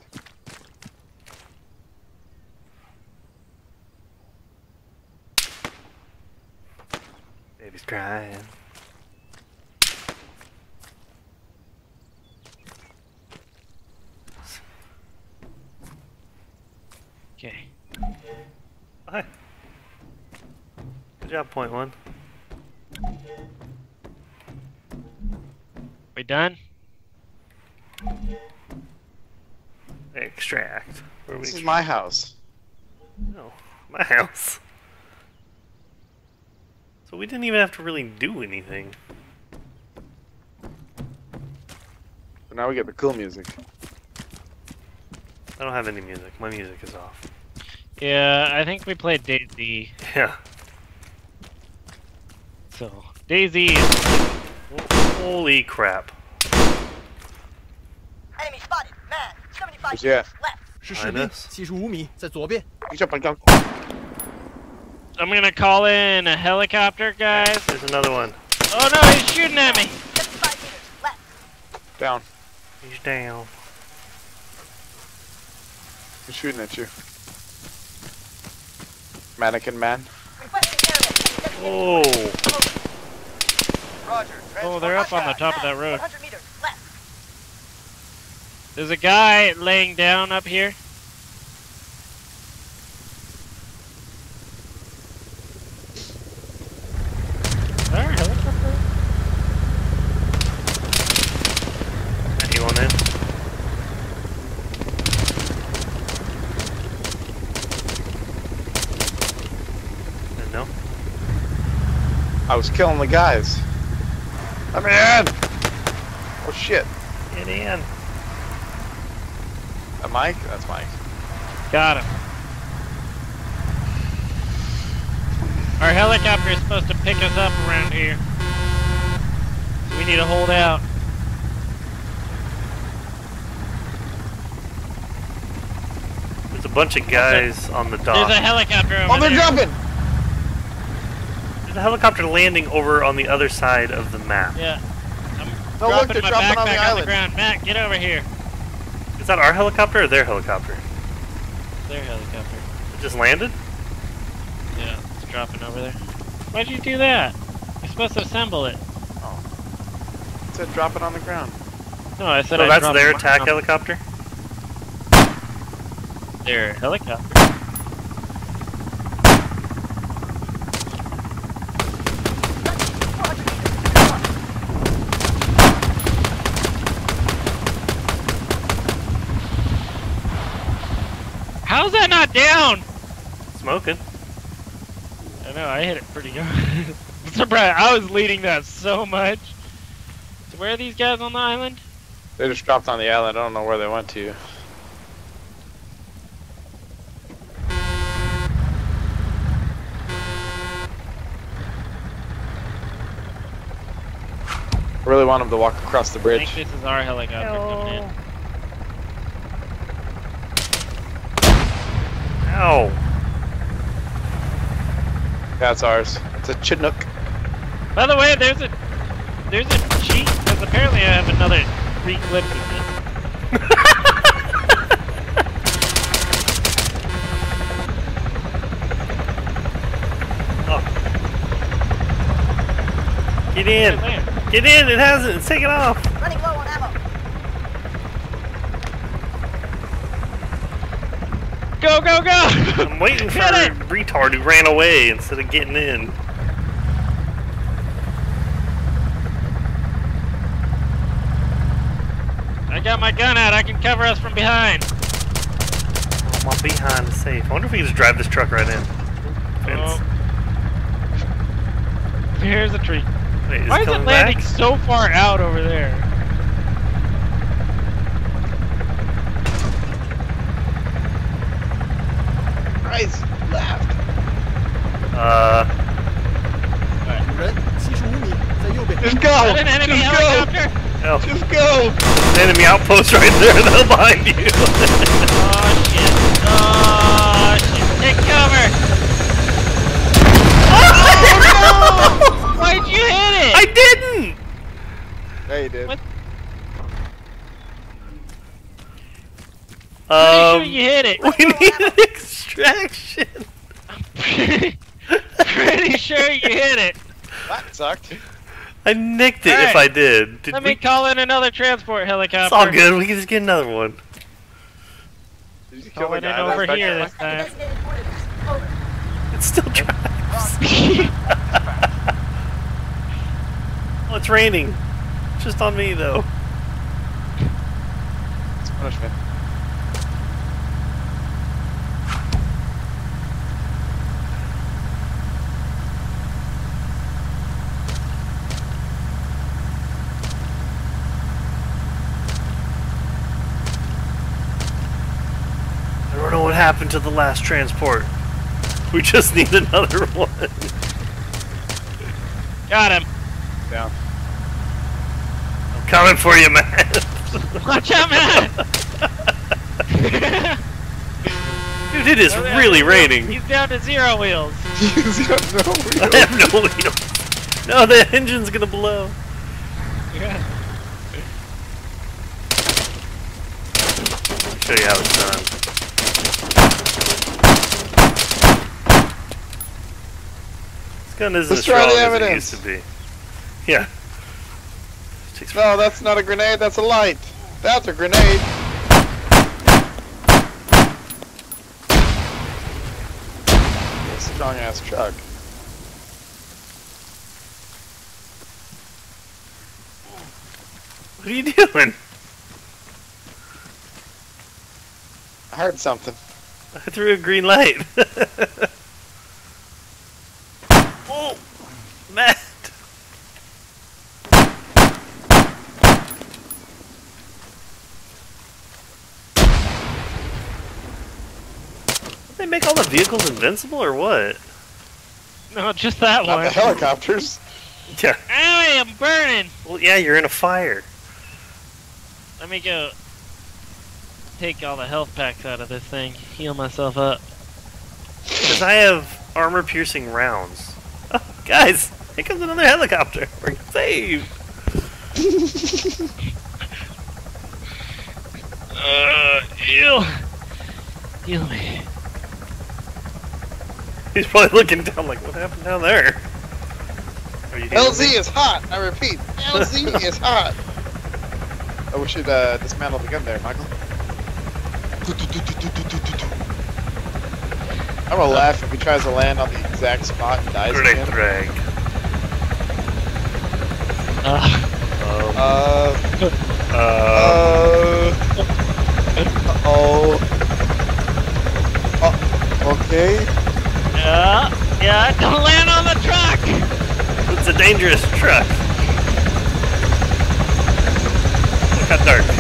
Baby's crying. Okay. Hi. Good job, point one. We done? Extract. Where are we? This is my house. No, my house. So we didn't even have to really do anything. But now we get the cool music. I don't have any music. My music is off. Yeah, I think we played DayZ. Yeah. So DayZ. Holy crap. Enemy spotted. Man, 75 Where's he at? meters left. 是士兵， Minus. 75米，在左边。 You jump on gun. I'm gonna call in a helicopter, guys. There's another one. Oh no, he's shooting at me. 75 meters left. Down. He's down. Who's shooting at you? Mannequin man. Requesting airlift. Oh. Roger. Oh, they're up on the top of that road. 100 meters left. There's a guy laying down up here. Is there a helicopter? Anyone in? No. I was killing the guys. Let me in! Oh shit. Get in. That Mike? That's Mike. Got him. Our helicopter is supposed to pick us up around here. We need to hold out. There's a bunch of guys on the dock. There's a helicopter over Oh, they're there. jumping! There's a helicopter landing over on the other side of the map. Yeah. I'm No, look, dropping they're my dropping on the backpack on the island. ground. Matt, get over here. Is that our helicopter or their helicopter? Their helicopter. It just landed? Yeah, it's dropping over there. Why'd you do that? You're supposed to assemble it. It said drop it on the ground. No, I said So I that's dropped their mine attack on helicopter? Their helicopter. How's that not down? Smoking. I know, I hit it pretty good. I'm surprised. I was leading that so much. So where are these guys on the island? They just dropped on the island. I don't know where they went to. I really want them to walk across the I bridge. think this is our helicopter coming in. Ow. That's ours. It's a Chinook. By the way, there's a cheat because apparently I have another 3 clips of this. Get in! Get in! It hasn't! It's taken off! Running low on ammo. Go, go, go! I'm waiting for Get a it! retard who ran away instead of getting in. I got my gun out. I can cover us from behind. Oh, my behind is safe. I wonder if we can just drive this truck right in. Fence. Oh. Here's a tree. Wait, Why is it coming landing back? so far out over there? Guys, left. 有人，75米，在右边。 Just go! An enemy Just helicopter! Oh, go! Just go! enemy outpost right there, though, behind you. Oh shit! Oh shit! Take cover! Oh no! Why'd you hit it? I didn't! Yeah, you did. What? Pretty sure you hit it. We need an extraction. Pretty sure you hit it. That sucked. I nicked it if Alright. I did. Did Let we? me call in another transport helicopter. It's all good. We can just get another one. Did you kill Call the it in guy over that's here back this time. Designated coordinates. Over. It still drives. Oh, it's raining. Just on me, though. there? It's punishment. I don't know what happened to the last transport? We just need another one. Got him. Down. I'm coming for you, man. Watch out, man! Dude, it is really raining. He's down to 0 wheels. I have no wheels. No, the engine's gonna blow. Yeah. I'll show you how it's done. This gun isn't as Let's try strong the as it evidence. used to be. Yeah. Takes No, that's not a grenade, that's a light. That's a grenade. Strong ass truck. What are you doing? I heard something. I threw a green light. Oh, Matt. They make all the vehicles invincible or what? No, just that Not one. the helicopters. Yeah. Owie, I'm burning! Well, yeah, you're in a fire. Let me go take all the health packs out of this thing, heal myself up. Because I have armor-piercing rounds. Oh, guys, here comes another helicopter. We're saved. Heal! Heal me. He's probably looking down like, what happened down there? Are you healing me? LZ is hot. I repeat, LZ is hot. Oh, we should dismantle the gun there, Michael. I'm gonna laugh if he tries to land on the exact spot and dies Grenade again. drag. Okay. Yeah, don't land on the truck! It's a dangerous truck. Look how dark.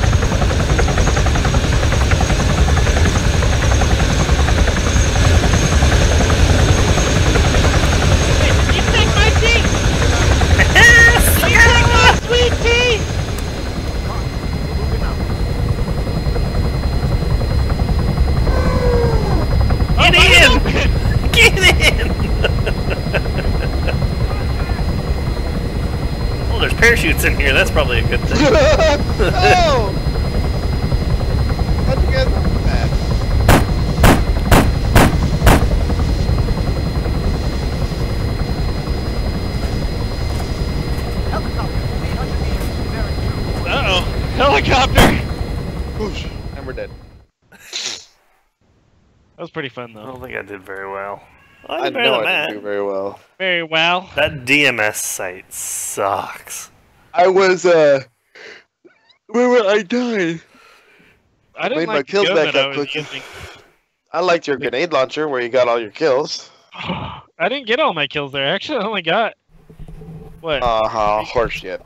You take my seat! You take my sweet tea! Get in! Get in! Oh, there's parachutes in here. That's probably a good thing. Oh! How'd you guys know that? Helicopter, 800 meters, bearing 2. Uh-oh. Helicopter! Whoosh, and we're dead. That was pretty fun, I though. don't think I did very well. I I'm better know than I Matt. didn't do very well. Very well. That DMS site sucks. I was, where I died. I didn't Made my like the kills gun back that I up was quicker. using. I liked your grenade launcher where you got all your kills. I didn't get all my kills there. Actually, I only got... What? Horse shit.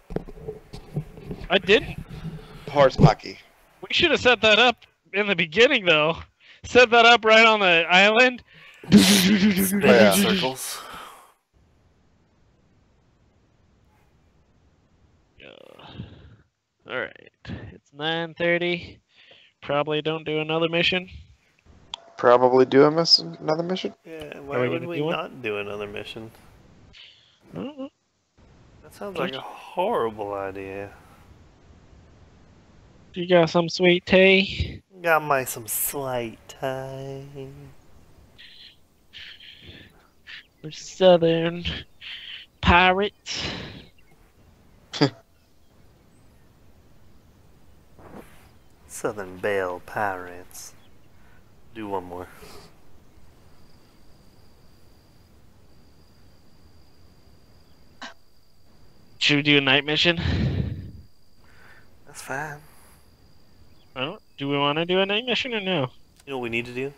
I didn't. Horse pucky. We should have set that up in the beginning, though. Set that up right on the island. Spinning Yeah. circles. Alright. It's 9:30. Probably don't do another mission. Probably do another mission. Yeah, Are why we would gonna we do one? not do another mission? Uh-uh. That sounds like a horrible idea. You got some sweet tea? Got my some slight time. We're southern pirates. Southern Belle Pirates. Do one more. Should we do a night mission? That's fine. I don't. Do we want to do a night mission or no? You know what we need to do?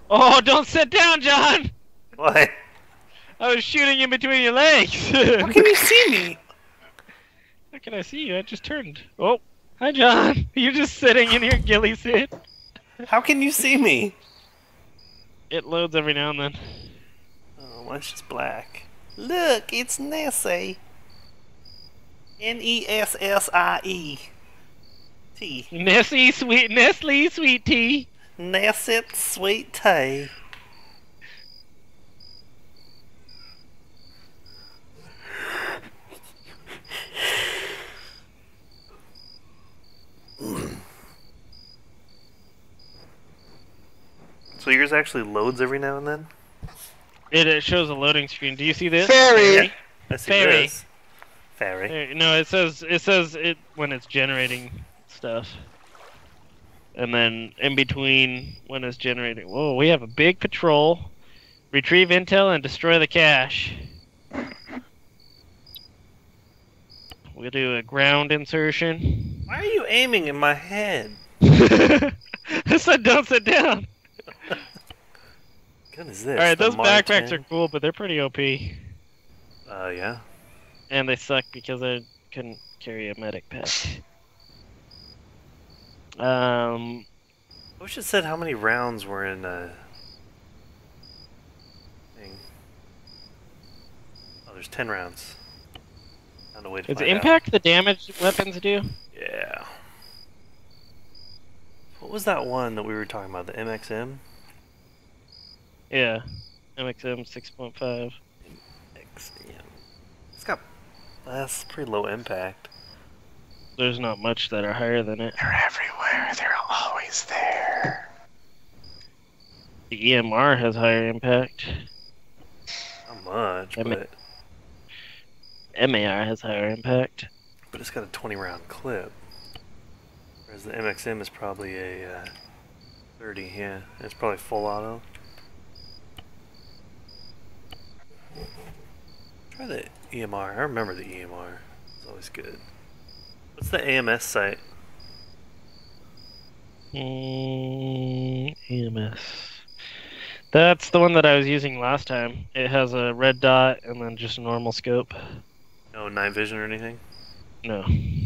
Oh, don't sit down, John! What? I was shooting in between your legs. How can you see me? How can I see you? I just turned. Oh, hi, John. You're just sitting in your ghillie sit. How can you see me? It loads every now and then. Oh, mine's just black. Look, it's Nessie. Nessie. T. Nestle sweet tea. Nessie sweet tea. So yours actually loads every now and then? It shows a loading screen. Do you see this? Fairy. I see Fairy. this. Fairy. No, it says it when it's generating stuff. And then in between when it's generating. Whoa, we have a big patrol. Retrieve intel and destroy the cache. We'll do a ground insertion. Why are you aiming in my head? I said don't sit down. What is this? Alright, the those Mark backpacks 10? are cool, but they're pretty OP. Yeah. And they suck because I couldn't carry a medic pack. I wish it said how many rounds were in thing. Oh, there's 10 rounds. Found a way to Does find impact the damage weapons do? out. Yeah. What was that one that we were talking about? The MXM? Yeah. MXM 6.5. XM. It's got... That's pretty low impact. There's not much that are higher than it. They're everywhere. They're always there. The EMR has higher impact. Not much, but MAR has higher impact. it's got a 20 round clip. Whereas the MXM is probably a 30, yeah. It's probably full auto. Try the EMR. I remember the EMR. It's always good. What's the AMS site? EMS. That's the one that I was using last time. It has a red dot and then just a normal scope. No night vision or anything? No.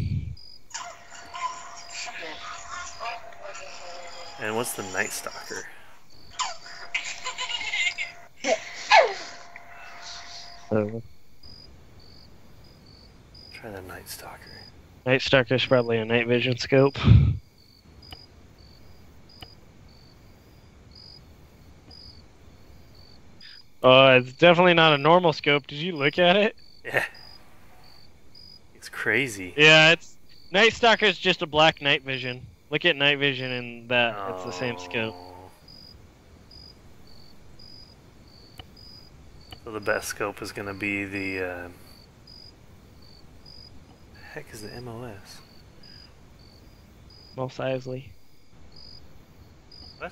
And what's the Night Stalker? Try the Night Stalker. Night Stalker's probably a night vision scope. Oh, it's definitely not a normal scope. Did you look at it? Yeah. It's crazy. Yeah, it's Night Stalker's just a black night vision. Look at night vision and that. It's the same scope. So the best scope is going to be the... heck is the MOS? Mos Eisley. What?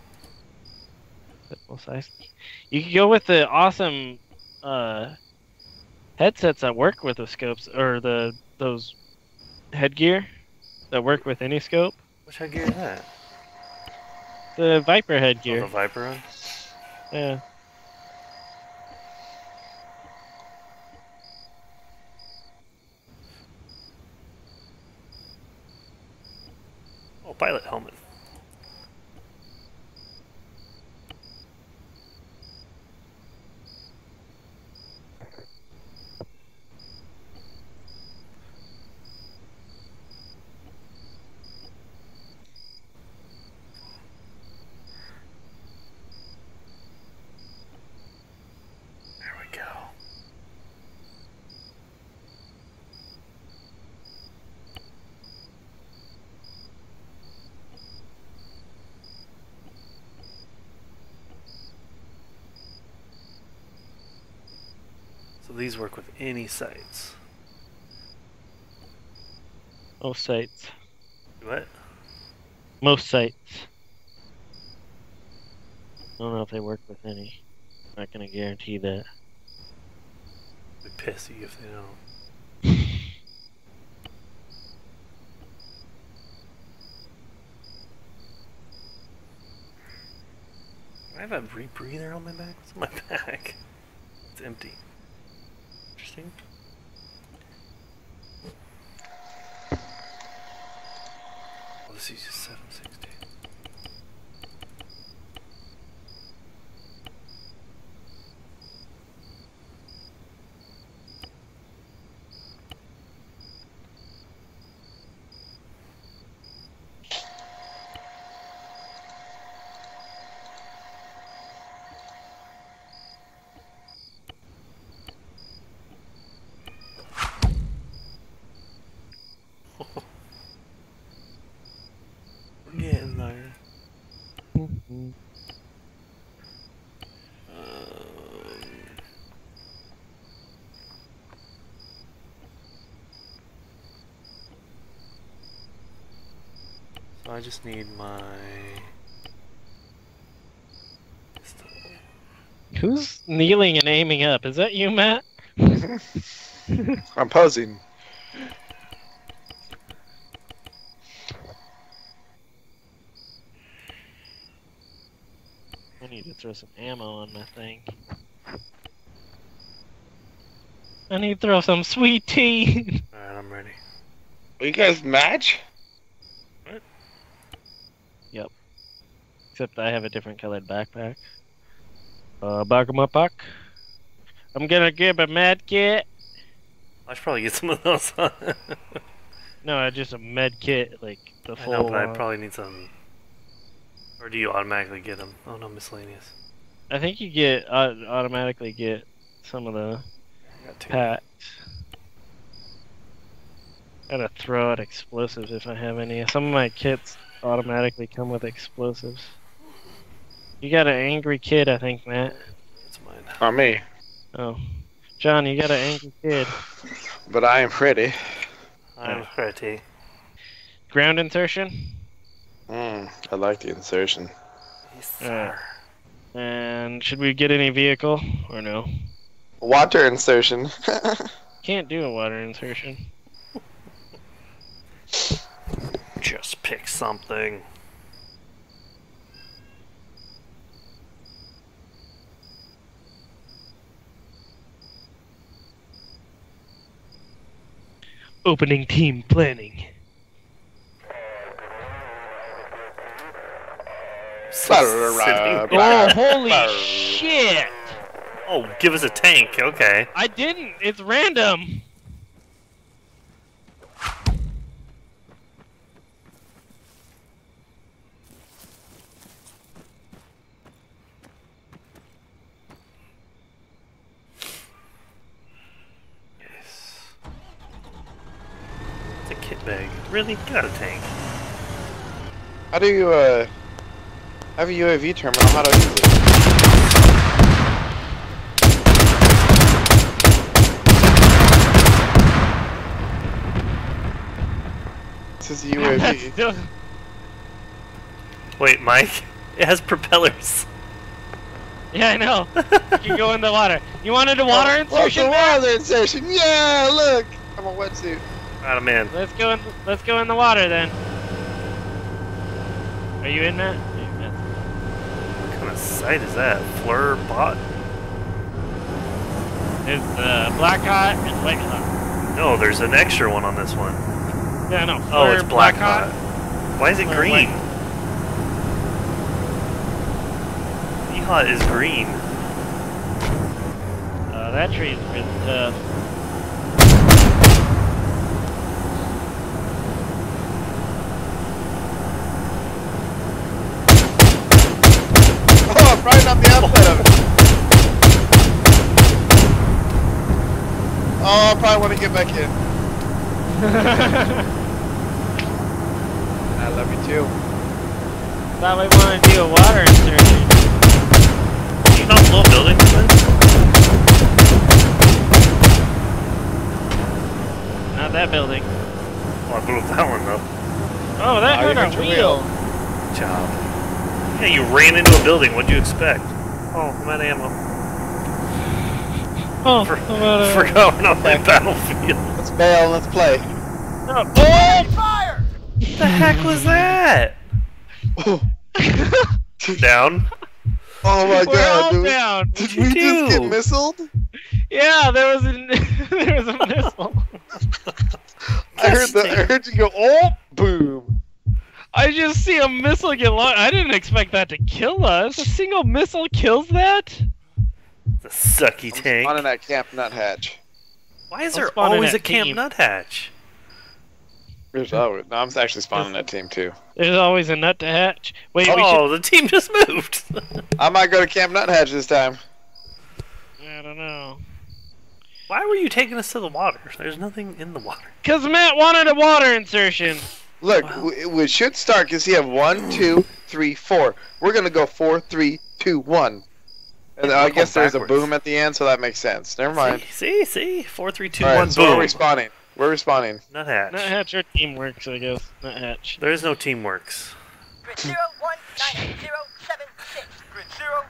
Mos Eisley. You can go with the awesome headsets that work with the scopes, or those headgear that work with any scope. Which headgear is that? The Viper Oh, headgear. the Viper one? Yeah. Oh, pilot helmet. There we go. So these work with any sites. Most sites. What? Most sites. I don't know if they work with any. I'm not gonna guarantee that. Be pissy if they don't. I have a rebreather on my back? What's on my back? It's empty. Interesting. Oh, this is just 760. We're getting there. So I just need my... Who's kneeling and aiming up? Is that you, Matt? I'm posing. I need to throw some ammo on my thing. I need to throw some sweet tea. Alright, I'm ready. Will you guys match? Yep. Except I have a different colored backpack. Back 'em up, back. I'm gonna give a med kit. I should probably get some of those. No, just a med kit, like the I full. know, but I probably need some. Or do you automatically get them? Oh no, miscellaneous. I think you get automatically get some of the I got two. packs. Gotta throw out explosives if I have any. Some of my kits automatically come with explosives. You got an angry kid, I think, Matt. That's mine. Not me. Oh, John, you got an angry kid. But I am pretty. I'm pretty. Ground insertion. I like the insertion. Yes, Alright. sir. And should we get any vehicle or no? Water insertion. Can't do a water insertion. Just pick something. Opening team planning. Oh, holy shit! Oh, give us a tank, okay. I didn't. It's random. Yes. It's a kit bag. Really? Got a tank. How do you, have a UAV terminal? How do I use it? This is a UAV. Wait, Mike? It has propellers. Yeah, I know. You can go in the water. You wanted a water insertion? Oh, the water insertion! Yeah, look! I'm a wetsuit. Right, I'm in. Let's go in. Let's go in the water then. Are you in, Matt? What kind of site is that? Fleur bot? There's Black Hot and White Hot. No, there's an extra one on this one. Yeah, no. Oh, Fleur, it's Black Hot. Why is it Fleur, green? White. E-Hot is green. That tree is really tough. Oh, probably not the outside of it. Oh, I probably want to get back in. I love you too. Thought we want to do a water insertion. Can you not blow buildings then? Not that building. Oh, I blew up that one though. Oh, that Oh, hurt you our hurt your wheel. Good job. Yeah, you ran into a building. What'd you expect? Oh, I'm out of ammo. Oh, Forgot we're not playing Battlefield. Let's bail, let's play. Oh, Fire! What the heck was that? Down. Oh my We're all god, dude. down. Did we just get missiled? Yeah, there was a missile. I heard you go, oh, boom. I just see a missile get launched. I didn't expect that to kill us. A single missile kills that? The sucky tank. Spawning that Camp Nuthatch. Why is I'm there spawning always a at Camp team. Nuthatch? There's always, no, I'm actually spawning that team too. There's always a nut to hatch. Wait, Oh, the team just moved. I might go to Camp Nuthatch this time. I don't know. Why were you taking us to the water? There's nothing in the water. Because Matt wanted a water insertion. Look, we should start because you have 1, 2, 3, 4. We're gonna go 4, 3, 2, 1. And I guess there's a boom at the end, so that makes sense. Never mind. See? 4, 3, 2, Alright, 1, so boom. we're respawning. We're respawning. Nuthatch. Nuthatch or teamworks, I guess. Nuthatch. There is no teamworks. Grid 0190076. Grid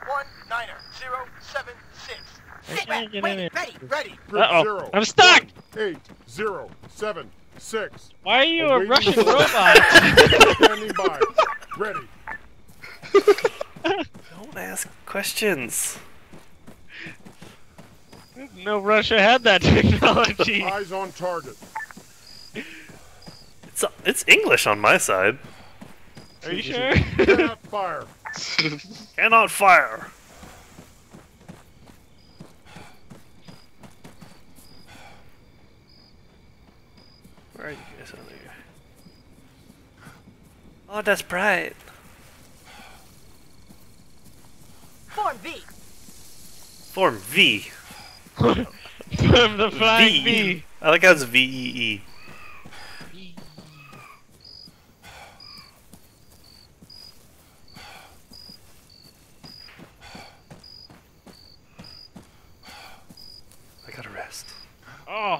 0190076. I Sit can't rep. get in Ready, it. ready. Grid Uh-oh. 0, I'm stuck! 8, 0, 7, 6. Why are you a Awaiting Russian orders. robot? Standing by. Ready. Don't ask questions. No, Russia had that technology. Eyes on target. It's English on my side. Are you sure? Cannot fire. Cannot fire. Where are you guys over here? Oh, that's bright. Form V. Form V. From the flying V. I like how it's VEE. I gotta rest. Oh.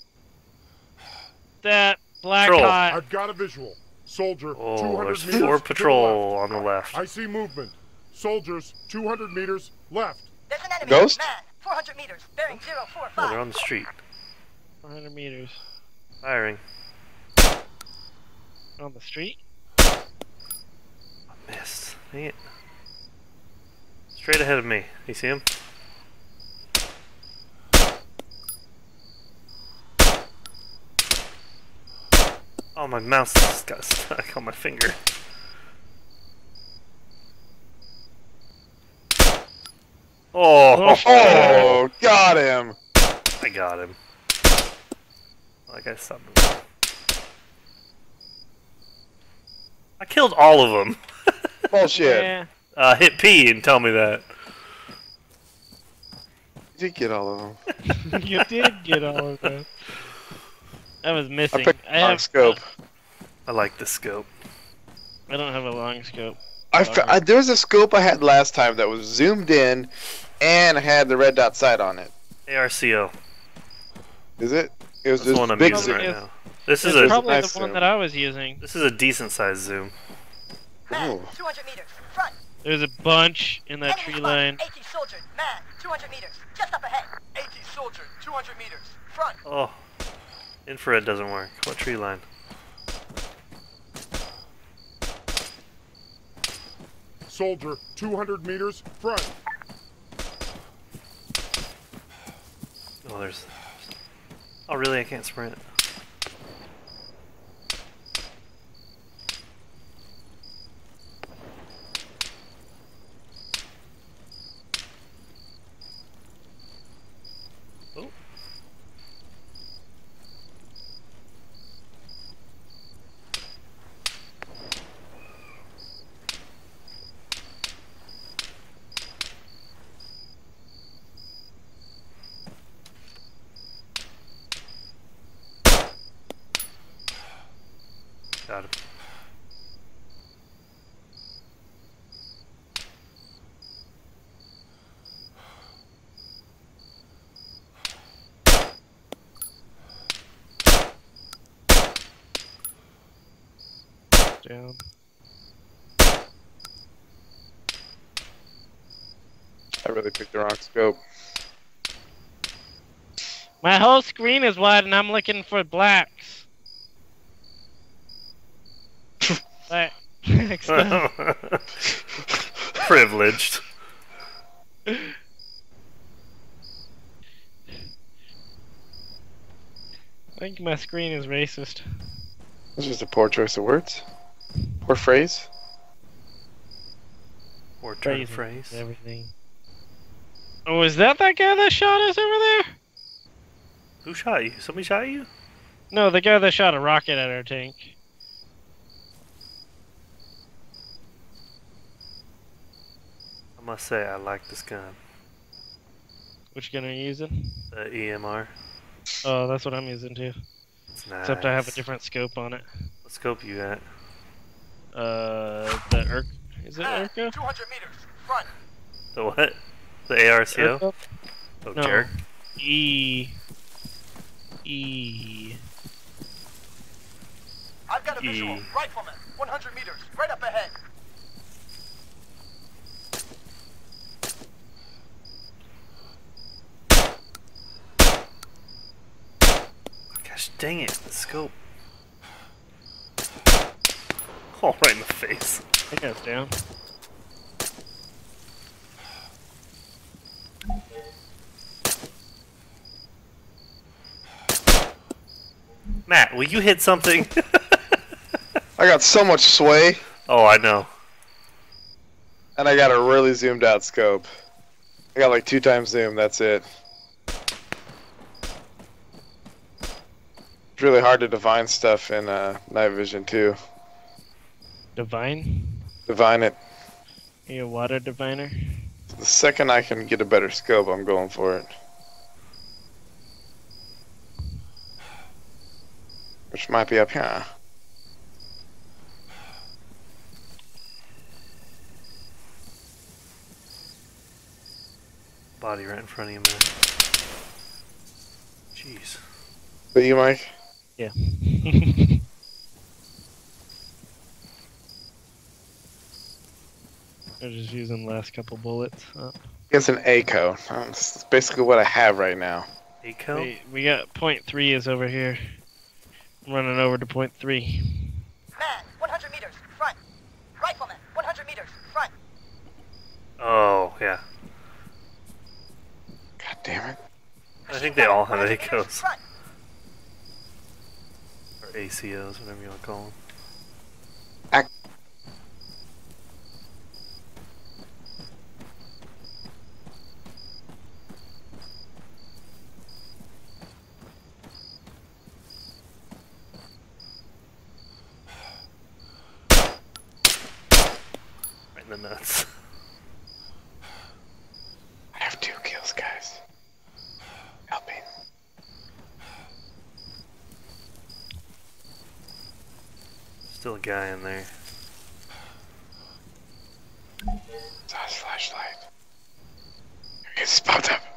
That black Troll. hot. I've got a visual. Soldier, Oh, 200 there's meters 4 to the left. patrol on the left. I see movement. Soldiers, 200 meters left. There's an enemy. Ghost? Man, 400 meters. Bearing 045. Oh, they're on the street. 400 meters. Firing. On the street? I missed. Dang it. Straight ahead of me. You see him? Oh, my mouse just got stuck on my finger. Oh! Oh, got him. I got him. Like I stopped him. I killed all of them. Bullshit. Yeah. Hit P and tell me that. You did get all of them. You did get all of them. That was I missing. picked the wrong scope. I like the scope. I don't have a long scope. There was a scope I had last time that was zoomed in and had the red dot sight on it. ARCO. Is it? It was That's the this one I'm big using zoom. right now. This It's is a probably nice the one zoom. that I was using. this is a decent sized zoom. Man, Ooh. 200 meters. Front. There's a bunch in that Enemy tree spotted. line. AT soldier. Man, 200 meters. Just up ahead. AT soldier, 200 meters. Front. Oh, infrared doesn't work. What tree line? Soldier, 200 meters front. Oh, there's. Oh, really? I can't sprint. Oh. Got him. Down. I really picked the wrong scope. My whole screen is wide and I'm looking for blacks. Black. Next time. Privileged. I think my screen is racist. It's just a poor choice of words. Poor phrase. Or turn of Phrasing phrase. and everything. Oh, is that guy that shot us over there? Who shot you? Somebody shot you? No, the guy that shot a rocket at our tank. I must say, I like this gun. Which gun are you using? The EMR. Oh, that's what I'm using too. It's nice. Except I have a different scope on it. What scope you at? The Urk. Is it Man, Urka? 200 meters. Front. The what? The ARCO? Urka? Oh, No. jerk. E. I've got a visual. E. Rifleman. 100 meters. Right up ahead. Gosh dang it, the scope. Oh, right in the face. I think it's down. Matt, will you hit something? I got so much sway, Oh, I know. and I got a really zoomed out scope. I got like 2 times zoom, that's it. It's really hard to divine stuff in night vision too. Divine? Divine it. Are you a water diviner? The second I can get a better scope, I'm going for it. Which might be up here. Body right in front of you, man. Jeez. But you, Mike? Yeah. I'm just using the last couple bullets. It's an ACO. That's basically what I have right now. ACO? We got point 3 is over here. I'm running over to point 3. Man, 100 meters. Front. Rifleman, 100 meters. Front. Oh, yeah. God damn it. I think they all have 100 meters, ACOs. front. Or ACOs, whatever you want to call them. Right in the nuts. I have 2 kills, guys. Help me. Still a guy in there. Saw his flashlight. He just popped up.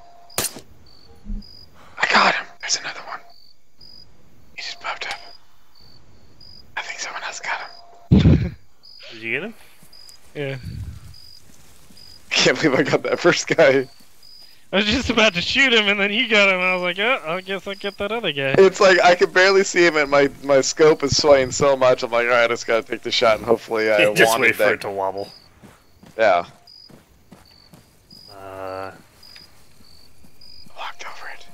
I got him. There's another one. He just popped up. I think someone else got him. Did you get him? Yeah. Can't believe I got that first guy. I was just about to shoot him and then you got him and I was like, oh, I guess I'll get that other guy. It's like I can barely see him and my scope is swaying so much. I'm like, alright, I just gotta take the shot and hopefully I Just wanted wait for that. it to wobble. Yeah. Walked over it.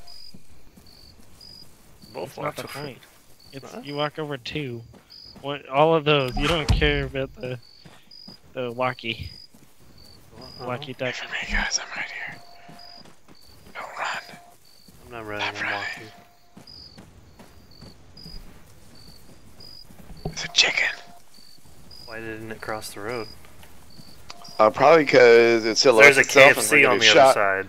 Both That's not walked the over point. it. It's Huh? you walk over 2. All of those. You don't care about the walkie. Walkie Wait talkie. for me, guys. I'm right here. Don't run. I'm not running, I'm walking. There's a chicken. Why didn't it cross the road? Probably because it's still There's a itself and we're KFC on getting the other shot. side.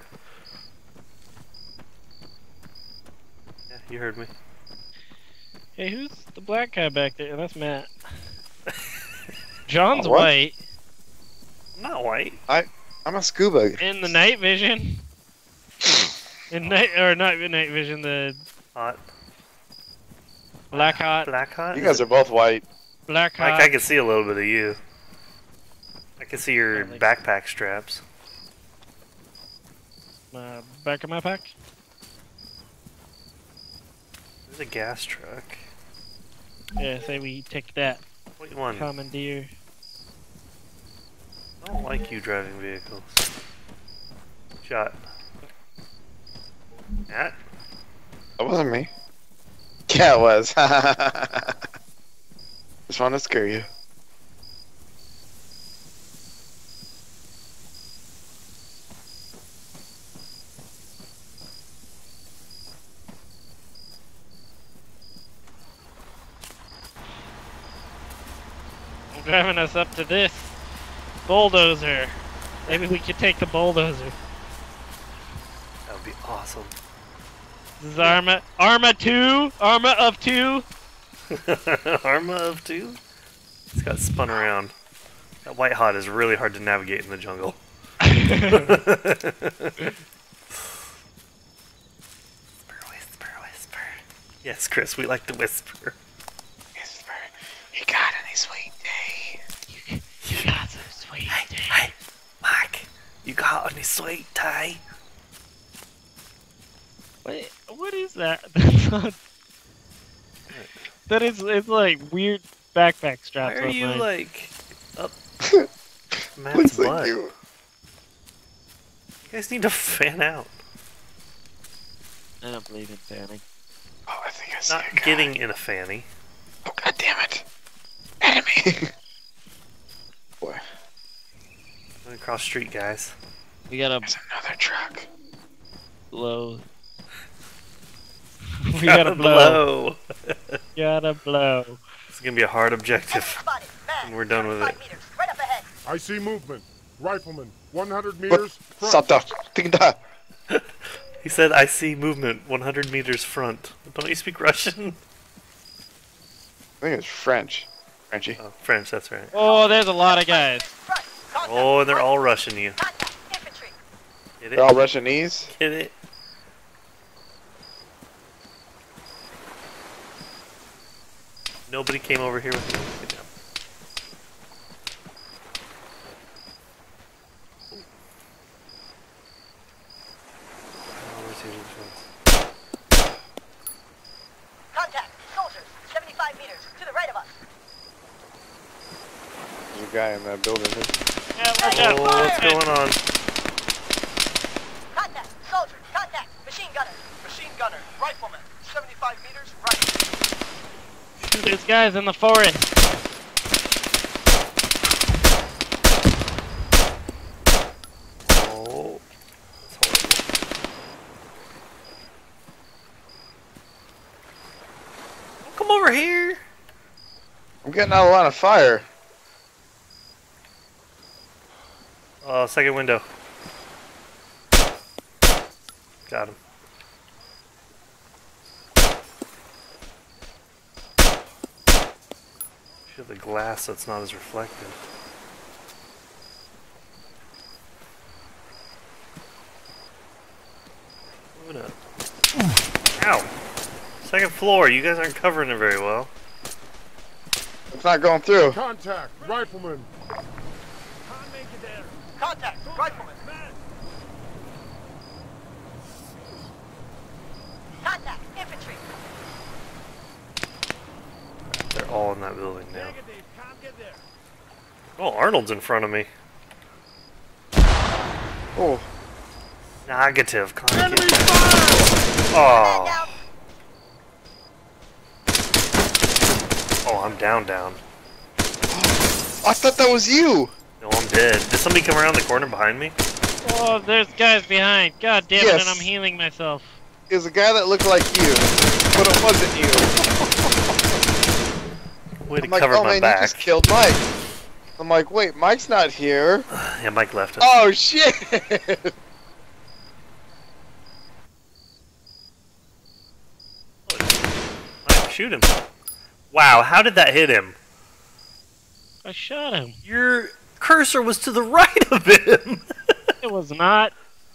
Yeah, you heard me. Hey, who's the black guy back there? That's Matt. John's What? white. I'm not white. I'm a scuba. In the night vision. In night night vision, the Hot. black hot. Black hot? You guys are both white. Black Mike, hot. I can see a little bit of you. I can see your Like- backpack straps. Back of my pack. There's a gas truck. Yeah, say we take that. What you want? Commandeer. I don't like you driving vehicles. Shot. Matt? That wasn't me. Yeah, it was. Just want to scare you. Driving us up to this bulldozer. Maybe we could take the bulldozer. That would be awesome. This is Arma of 2. Arma of 2? It's got spun around. That White Hot is really hard to navigate in the jungle. Whisper. Yes, Chris, we like to whisper. Whisper. You got any sweet tea? You got some sweet tea. Hey, Mike, you got any sweet tea? Wait, what is that? That is, it's like weird backpack straps. Why are you mine. like up Matt's Looks butt? like You you. guys need to fan out. I don't believe in fanning. Oh, I think I see Not a guy. getting in a fanny. Oh, god damn it. Enemy. Boy, Going across street, guys. We gotta there's another truck. blow. We gotta blow. Gotta blow. It's gonna be a hard Enemy objective. spotted. Man, And we're done with 35 it. meters, right up ahead. I see movement. Rifleman, 100 What? meters. Front. Sata. Tingda. He said, I see movement 100 meters front. Don't you speak Russian? I think it's French. Frenchy. Oh, French, that's right. Oh, there's a lot of guys. Front. Contact. Oh, and they're all rushing you. Contact. Infantry. Get They're all it? Russianese. Get it? Nobody came over here with me. Good job. Oh, where's the defense? Contact. Soldiers. 75 meters to the right of us. There's a guy in that building. Yeah, watch Oh, out. what's going on? Contact. Soldiers. Contact. Machine gunner. Machine gunner. Rifleman. 75 meters right. There's guys in the forest. Oh, that's horrible. Come over here. I'm getting out a lot of fire. Second window. Got him. Should have the glass so it's not as reflective. Moving up. Ow! Second floor, you guys aren't covering it very well. It's not going through. Contact. Rifleman. Contact. Rifleman. Contact. Infantry. They're all in that building now. Oh, Arnold's in front of me. Oh, Negative. Enemy Contact. fire! Oh. Down. Oh, I'm down. I thought that was you. No, I'm dead. Did somebody come around the corner behind me? Oh, there's guys behind. God damn it, Yes. and I'm healing myself. It was a guy that looked like you, but it wasn't you. Way to I'm like, cover oh my man, you back. just killed Mike. I'm like, wait, Mike's not here. Yeah, Mike left us. Oh shit! Mike, shoot him. Wow, how did that hit him? I shot him. Your cursor was to the right of him. It was not.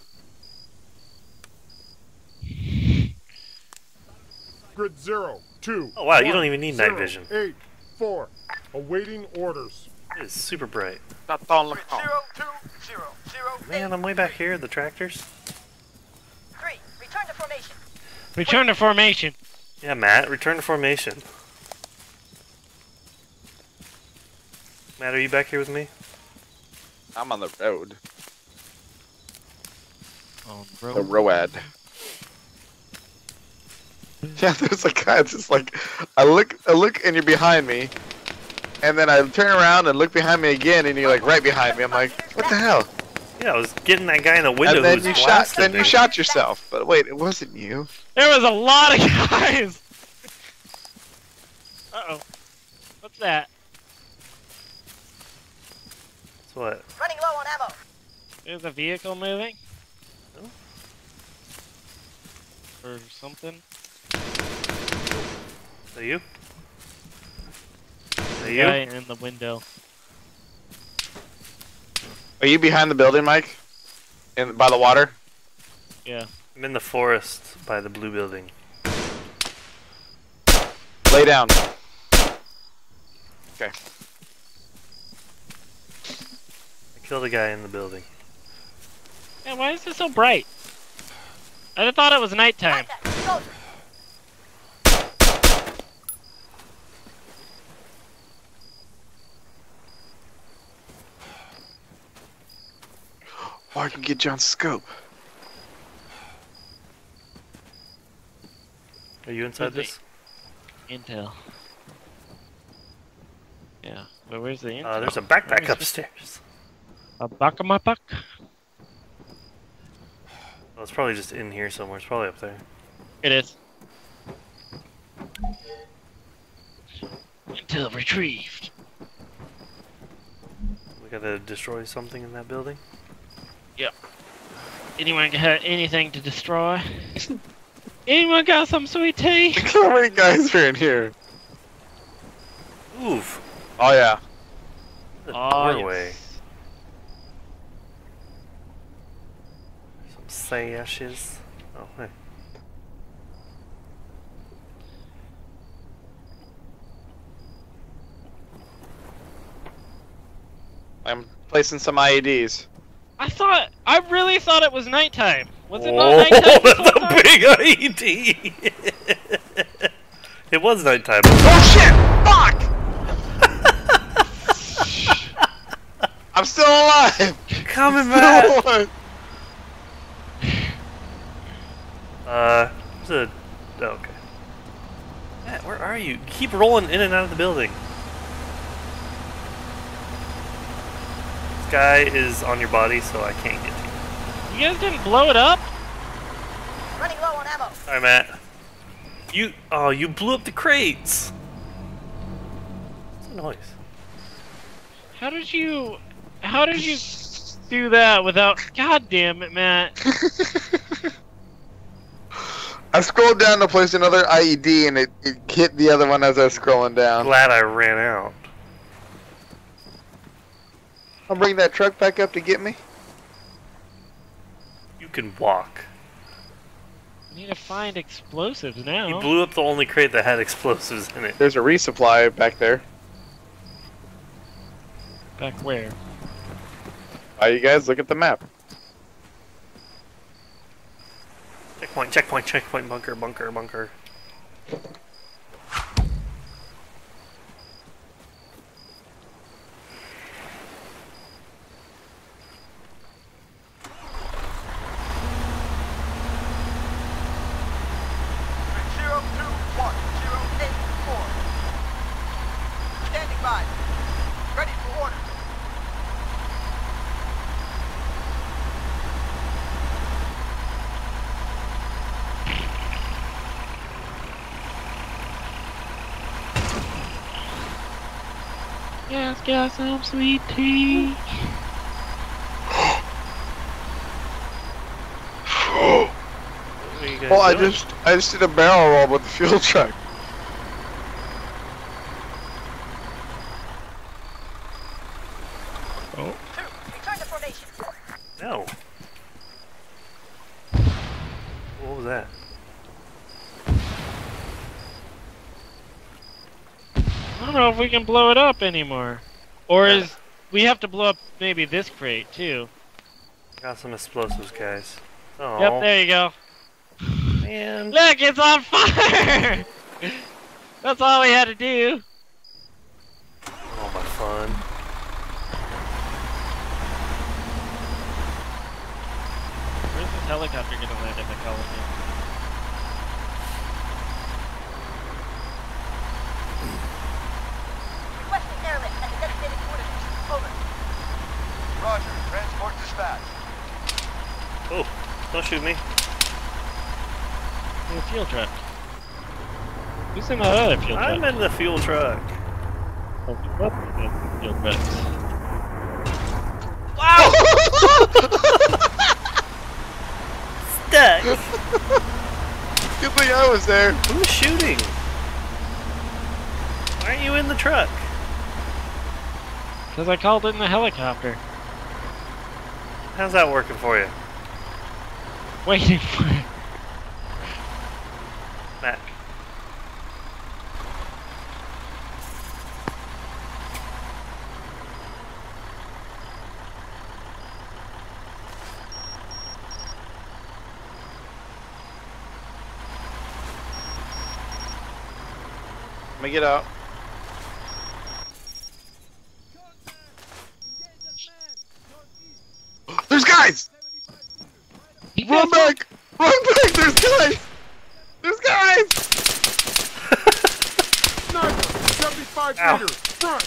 Grid 0, 2. Oh, wow, you 1, don't even need night 0, vision. 8, 4. Awaiting orders. It is super bright. Grid 0, 2, 0, 0, Man, I'm way back here, the tractors. 3. Return to formation. Return to formation. Yeah, Matt, return to formation. Matt, are you back here with me? I'm on the road. On The ROAD. Yeah, there's a guy. It's just like I look, and you're behind me, and then I turn around and look behind me again, and you're like right behind me. I'm like, what the hell? Yeah, I was getting that guy in the window And who then was you shot. blasting Then you me. shot yourself. But wait, it wasn't you. There was a lot of guys! Uh-oh. What's that? That's what? Running low on ammo. There's a vehicle moving? Oh. Or something? Is that you? Is that Guy you? in the window. Are you behind the building, Mike? By the water? Yeah. I'm in the forest by the blue building. Lay down. Okay. I killed a guy in the building. Yeah, why is it so bright? I thought it was nighttime. Contact. Soldier. Oh, I can get John's scope. Are you inside Where's this? Intel. Yeah, but where's the intel? There's a backpack Where's upstairs. A buck of my buck? Oh, it's probably just in here somewhere. It's probably up there. It is. Intel retrieved. We gotta destroy something in that building. Yep. Anyone got anything to destroy? Anyone got some sweet tea? How many guys are in here? Oof. Oh yeah. The Oh, doorway. yes. Some sashes. Oh, hey. I'm placing some IEDs. I really thought it was nighttime. Was it not Oh, nighttime this whole that's a time? big IED! It was nighttime. Oh shit! Fuck! I'm still alive! Coming Still back! alive! There's a... Oh, okay. Matt, where are you? Keep rolling in and out of the building. This guy is on your body, so I can't get to you. You guys didn't blow it up? Running low on ammo. Alright, Matt. You blew up the crates! What's the noise? How did you do that without... God damn it, Matt. I scrolled down to place another IED and it hit the other one as I was scrolling down. Glad I ran out. I'll bring that truck back up to get me. You can walk. I need to find explosives now. You blew up the only crate that had explosives in it. There's a resupply back there. Back where? You guys look at the map. Checkpoint, checkpoint, checkpoint, bunker, bunker, bunker. Standing by. Ready for order. Yes, got some sweet tea. What are you guys Oh, I doing? just did a barrel roll with the fuel truck. Oh. Return to formation. No. What was that? I don't know if we can blow it up anymore. Or is... We have to blow up maybe this crate, too. Got some explosives, guys. Oh, Yep, there you go. man. Look, it's on fire! That's all we had to do. All my fun. Where's this helicopter gonna land in the colony? Requesting airlift at the designated coordinates. Over. Roger. Transport dispatch. Oh, don't shoot me. In the fuel truck. Who's in that other fuel truck? I'm in the fuel truck. Oh, what? Fuel trucks. Wow! Stuck. Good thing I was there. Who's shooting? Why aren't you in the truck? Because I called in the helicopter. How's that working for you? Waiting for it. Matt. Let me get out. There's guys! Run back! Run back! There's guys! There's guys! Sniper, 75 Ow. meters, front.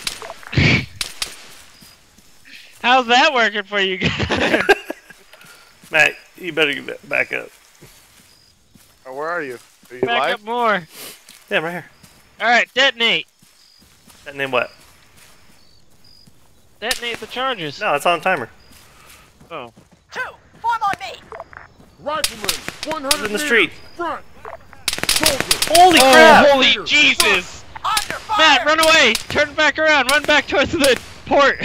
How's that working for you guys? Matt, you better get back up. Oh, where are you? Are you Back live? up more. Yeah, I'm right here. Alright, detonate. That name what? Detonate the charges. No, it's on timer. Oh. 2, form on me. Rifleman, 100 in the meters, street. front. Soldier, Holy crap! Holy Jesus! Under fire. Matt, run away! Turn back around! Run back towards the port!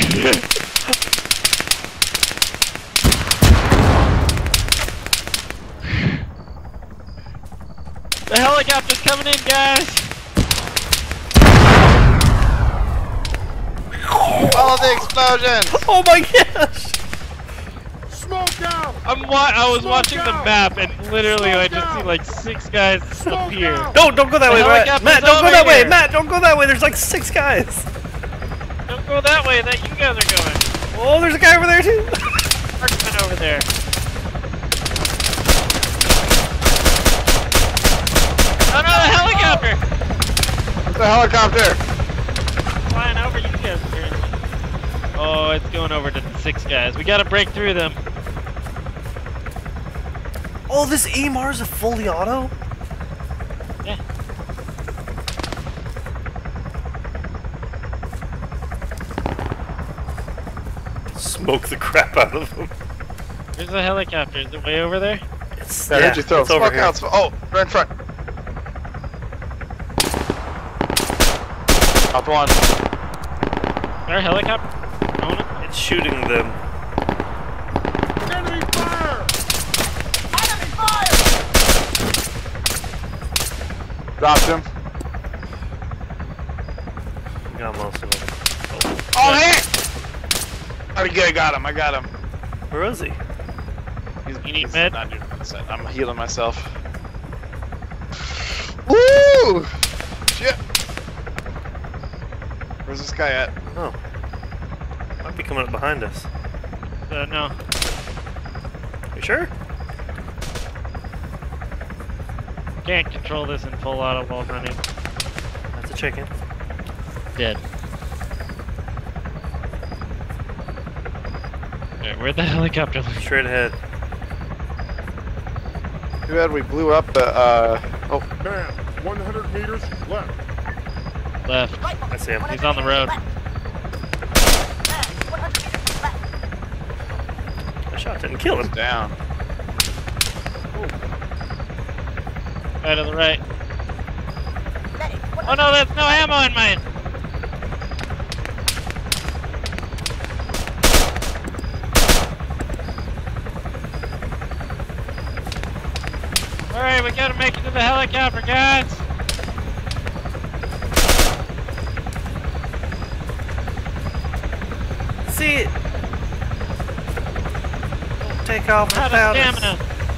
The helicopter's coming in, guys! Follow the explosions! Oh my gosh! smoke out. I was Smoke watching the out. map and literally I Smoke just see out. like 6 guys Smoke appear. out. Don't go that The way, Matt. helicopter's Matt, don't go over that way. here. Matt, don't go that way. There's like 6 guys. Don't go that way that you guys are going. Oh, there's a guy over there too. Marksman over there. Oh no, the helicopter! The helicopter! Flying over you guys apparently. Oh, it's going over to the 6 guys. We gotta break through them. Oh, this EMAR is a fully auto? Yeah. Smoke the crap out of them. There's a helicopter. Is it way over there? It's, Yeah, you throw it's over smoke here. out. Oh, right in front. Up one. Is there a helicopter? On it? It's shooting them. Enemy fire. Enemy fire! Dropped him. Got most of them. Oh, man! I got him. I got him. Where is he? You need med? Not doing that. I'm healing myself. Woo! Shit. Where's this guy at? Oh. Might be coming up behind us. No. You sure? Can't control this in full auto while running. That's a chicken. Dead. Alright, where'd that helicopter leave? Straight ahead. Too bad we blew up the, oh, Man, 100 meters left. Left. I see him. He's on the road. 100 meters left. That shot didn't kill him. down. Right to the right. Medic, Oh no, there's no ammo in mine! Alright, we gotta make it to the helicopter, guys! See it. Take off Out without of us. stamina!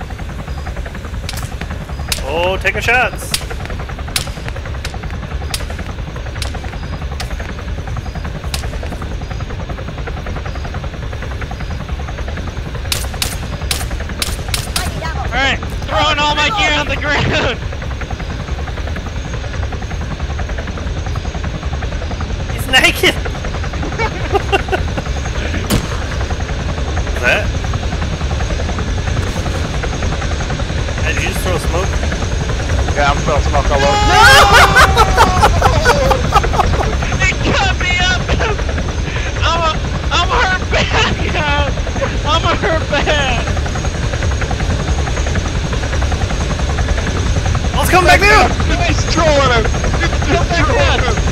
Oh, taking shots. I need the ground! He's naked! That? Hey, did you just throw smoke? Yeah, I'm throwing smoke all over. It cut me up! I'm hurt bad, guys! I'm hurt bad! Let's come back down! He's trolling him! He's trolling him!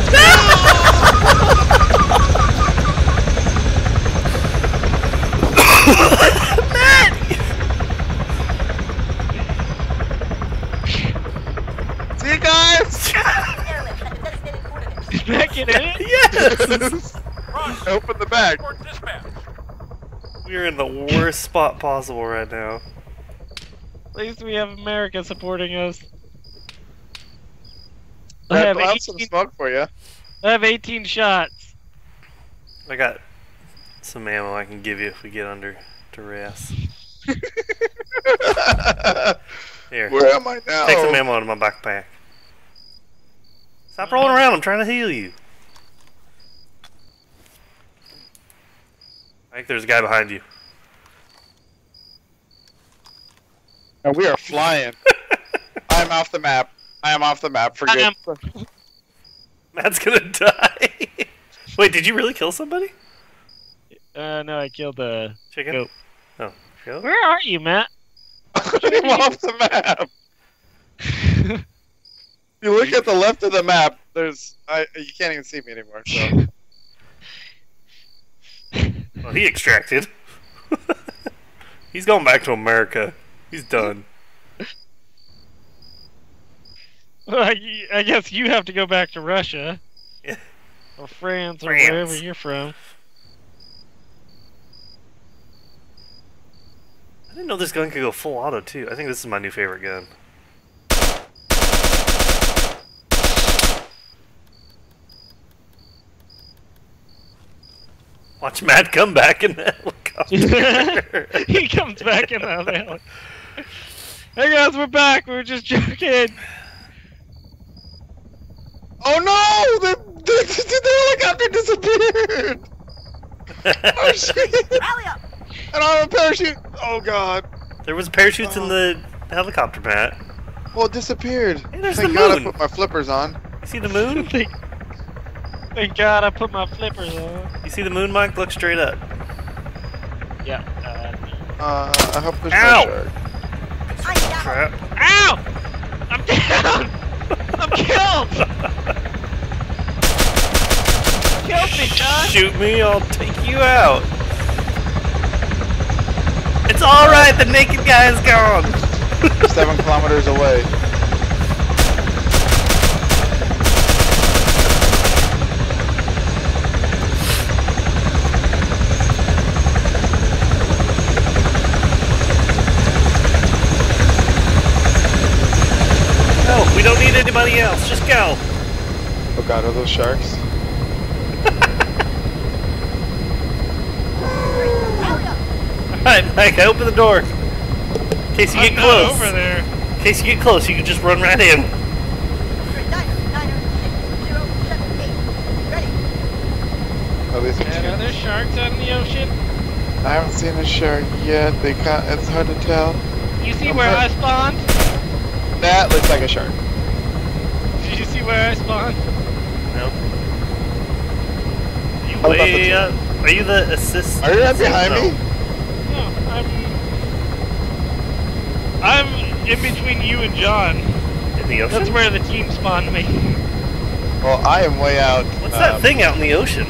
See you guys! Airlift at the designated coordinates. Is back in it? Yes! Open the bag. Report dispatch. We're in the worst spot possible right now. At least we have America supporting us. I Brad, have, I'll have some 18, smoke for you. I have 18 shots. I got some ammo I can give you if we get under duress. Here. Where am I now? Take some ammo out of my backpack. Stop rolling around, I'm trying to heal you. I think there's a guy behind you. And we are flying. I'm off the map. I am off the map for good. Matt's gonna die. Wait, did you really kill somebody? No, I killed the Chicken? goat. Oh, goat? Where are you, Matt? I'm off the map. You look at the left of the map. There's you can't even see me anymore. So Well, he extracted. He's going back to America. He's done. Well, I guess you have to go back to Russia. Yeah. Or France, or France. wherever you're from. I didn't know this gun could go full auto too. I think this is my new favorite gun. Watch Matt come back in the helicopter. He comes back in the helicopter. Hey guys, we're back. We were just joking. oh no! The helicopter disappeared. Oh shit! Rally up! And I have a parachute. Oh god. There was parachutes in the helicopter, Matt. Well, it disappeared. Hey, there's Thank the God moon. I put my flippers on. You see the moon? Thank God I put my flippers on. You see the moon, Mike? Look straight up. Yeah. I hope there's Ow! no shark. I got Crap. Ow! I'm down! I'm killed! Kill me, John! Shoot me, I'll take you out. It's alright, the naked guy is gone. 7 kilometers away. No, we don't need anybody else, just go. Oh god, are those sharks? Rally up! Alright, Mike, open the door. In case you get I'm not close. over there. In case you get close, you can just run right in. 96078. Ready? Oh, these And are there sharks out in the ocean? I haven't seen a shark yet. It's hard to tell. You see where I spawned? That looks like a shark. Did you see where I spawned? No. You How about way the up. Are you the assist? Are you right behind No. me? No, I'm in between you and John. In the ocean? That's where the team spawned me. Well, I am way out. What's that thing out in the ocean?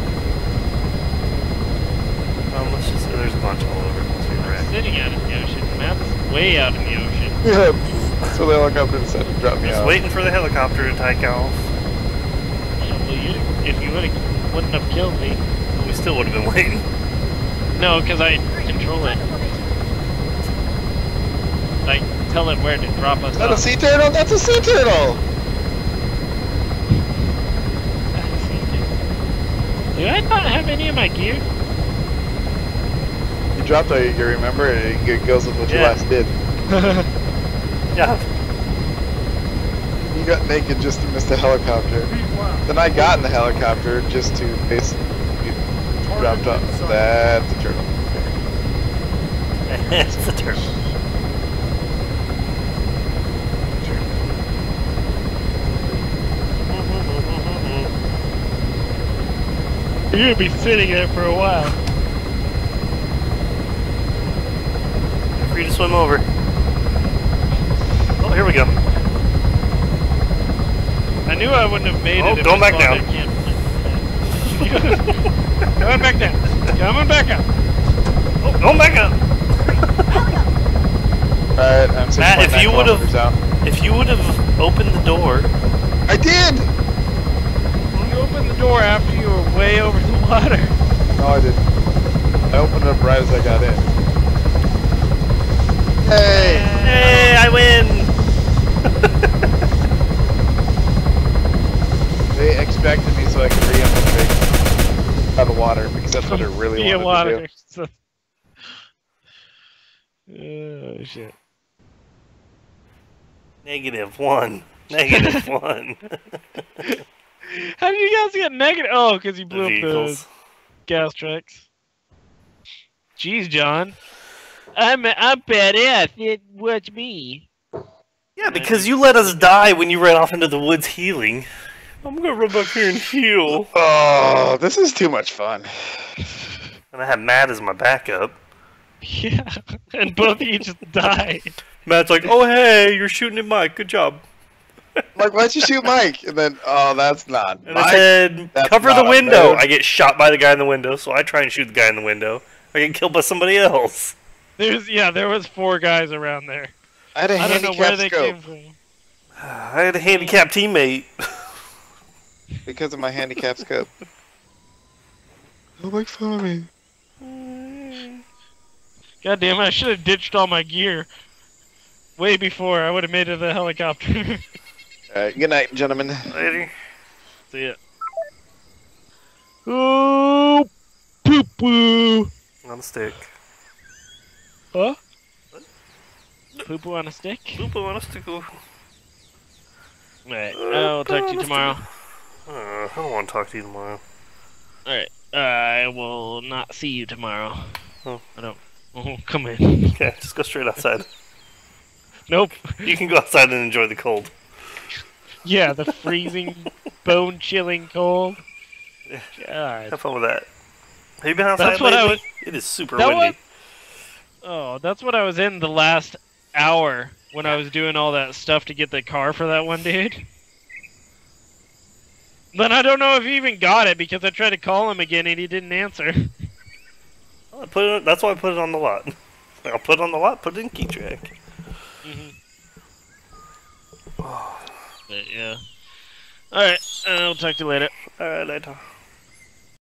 Let's just. There's a bunch all over. Let's be right. Sitting out in the ocean. Matt's way out in the ocean. Yeah, that's what the helicopter decided to drop me Just off. waiting for the helicopter to take off. Yeah, well, if you wouldn't have killed me. We still would have been waiting. No, because I control it. I tell it where to drop us Is that a off. sea turtle? That's a sea turtle! Do I not have any of my gear? You dropped all your gear, remember? It goes with what you Yeah. last did. Yeah. You got naked just to miss the helicopter. Then I got in the helicopter just to basically get dropped off. That's a turtle. It's the turtle. You're gonna be sitting there for a while. You're free to swim over. Oh, here we go. I knew I wouldn't have made it. If going back down. Coming back down. Coming back up. Oh, going back up. Alright, I'm 6.9 Matt, if you kilometers out. would have opened the door. I did! You opened the door after you were way over the water. No, I didn't. I opened it up right as I got in. Hey! Hey, I win! They expected me so I could re-infiltrate out of the water because that's what I really Via wanted to do. water. Oh shit. -1. -1. How did you guys get negative? Oh, because you blew up the Vehicles. gas trucks. Jeez, John. I'm badass. Watch me. Yeah, because you let us die when you ran off into the woods healing. I'm gonna run back here and heal. Oh, this is too much fun. And I had Matt as my backup. Yeah, and both of you just died. Matt's like, oh hey, you're shooting at Mike, good job. Like, why'd you shoot Mike? And then, oh, that's not And Mike. I said, That's cover not the a window. move. I get shot by the guy in the window, so I try and shoot the guy in the window. I get killed by somebody else. There was 4 guys around there. I had a I don't know where they handicap came scope from. I had a handicapped teammate. because of my handicap scope. Don't make fun of me. God damn it, I should have ditched all my gear way before I would have made it to the helicopter. Alright, good night, gentlemen. Later. See ya. Oh, poo poo. On a stick. Huh? Poo poo on a stick? Poo poo on a stick. Alright, I'll talk to you tomorrow. I don't want to talk to you tomorrow. Alright, I will not see you tomorrow. Oh. I don't. Oh, come in. Okay, just go straight outside. Nope. You can go outside and enjoy the cold. Yeah, the freezing, bone-chilling cold. God. Have fun with that. Have you been outside That's what lately? I was. It is super That windy. Oh, that's what I was in the last hour when I was doing all that stuff to get the car for that one dude. Then I don't know if he even got it because I tried to call him again and he didn't answer. Well, that's why I put it on the lot. I'll put it on the lot, put it in key track. But yeah. Alright, I'll talk to you later. Alright, later.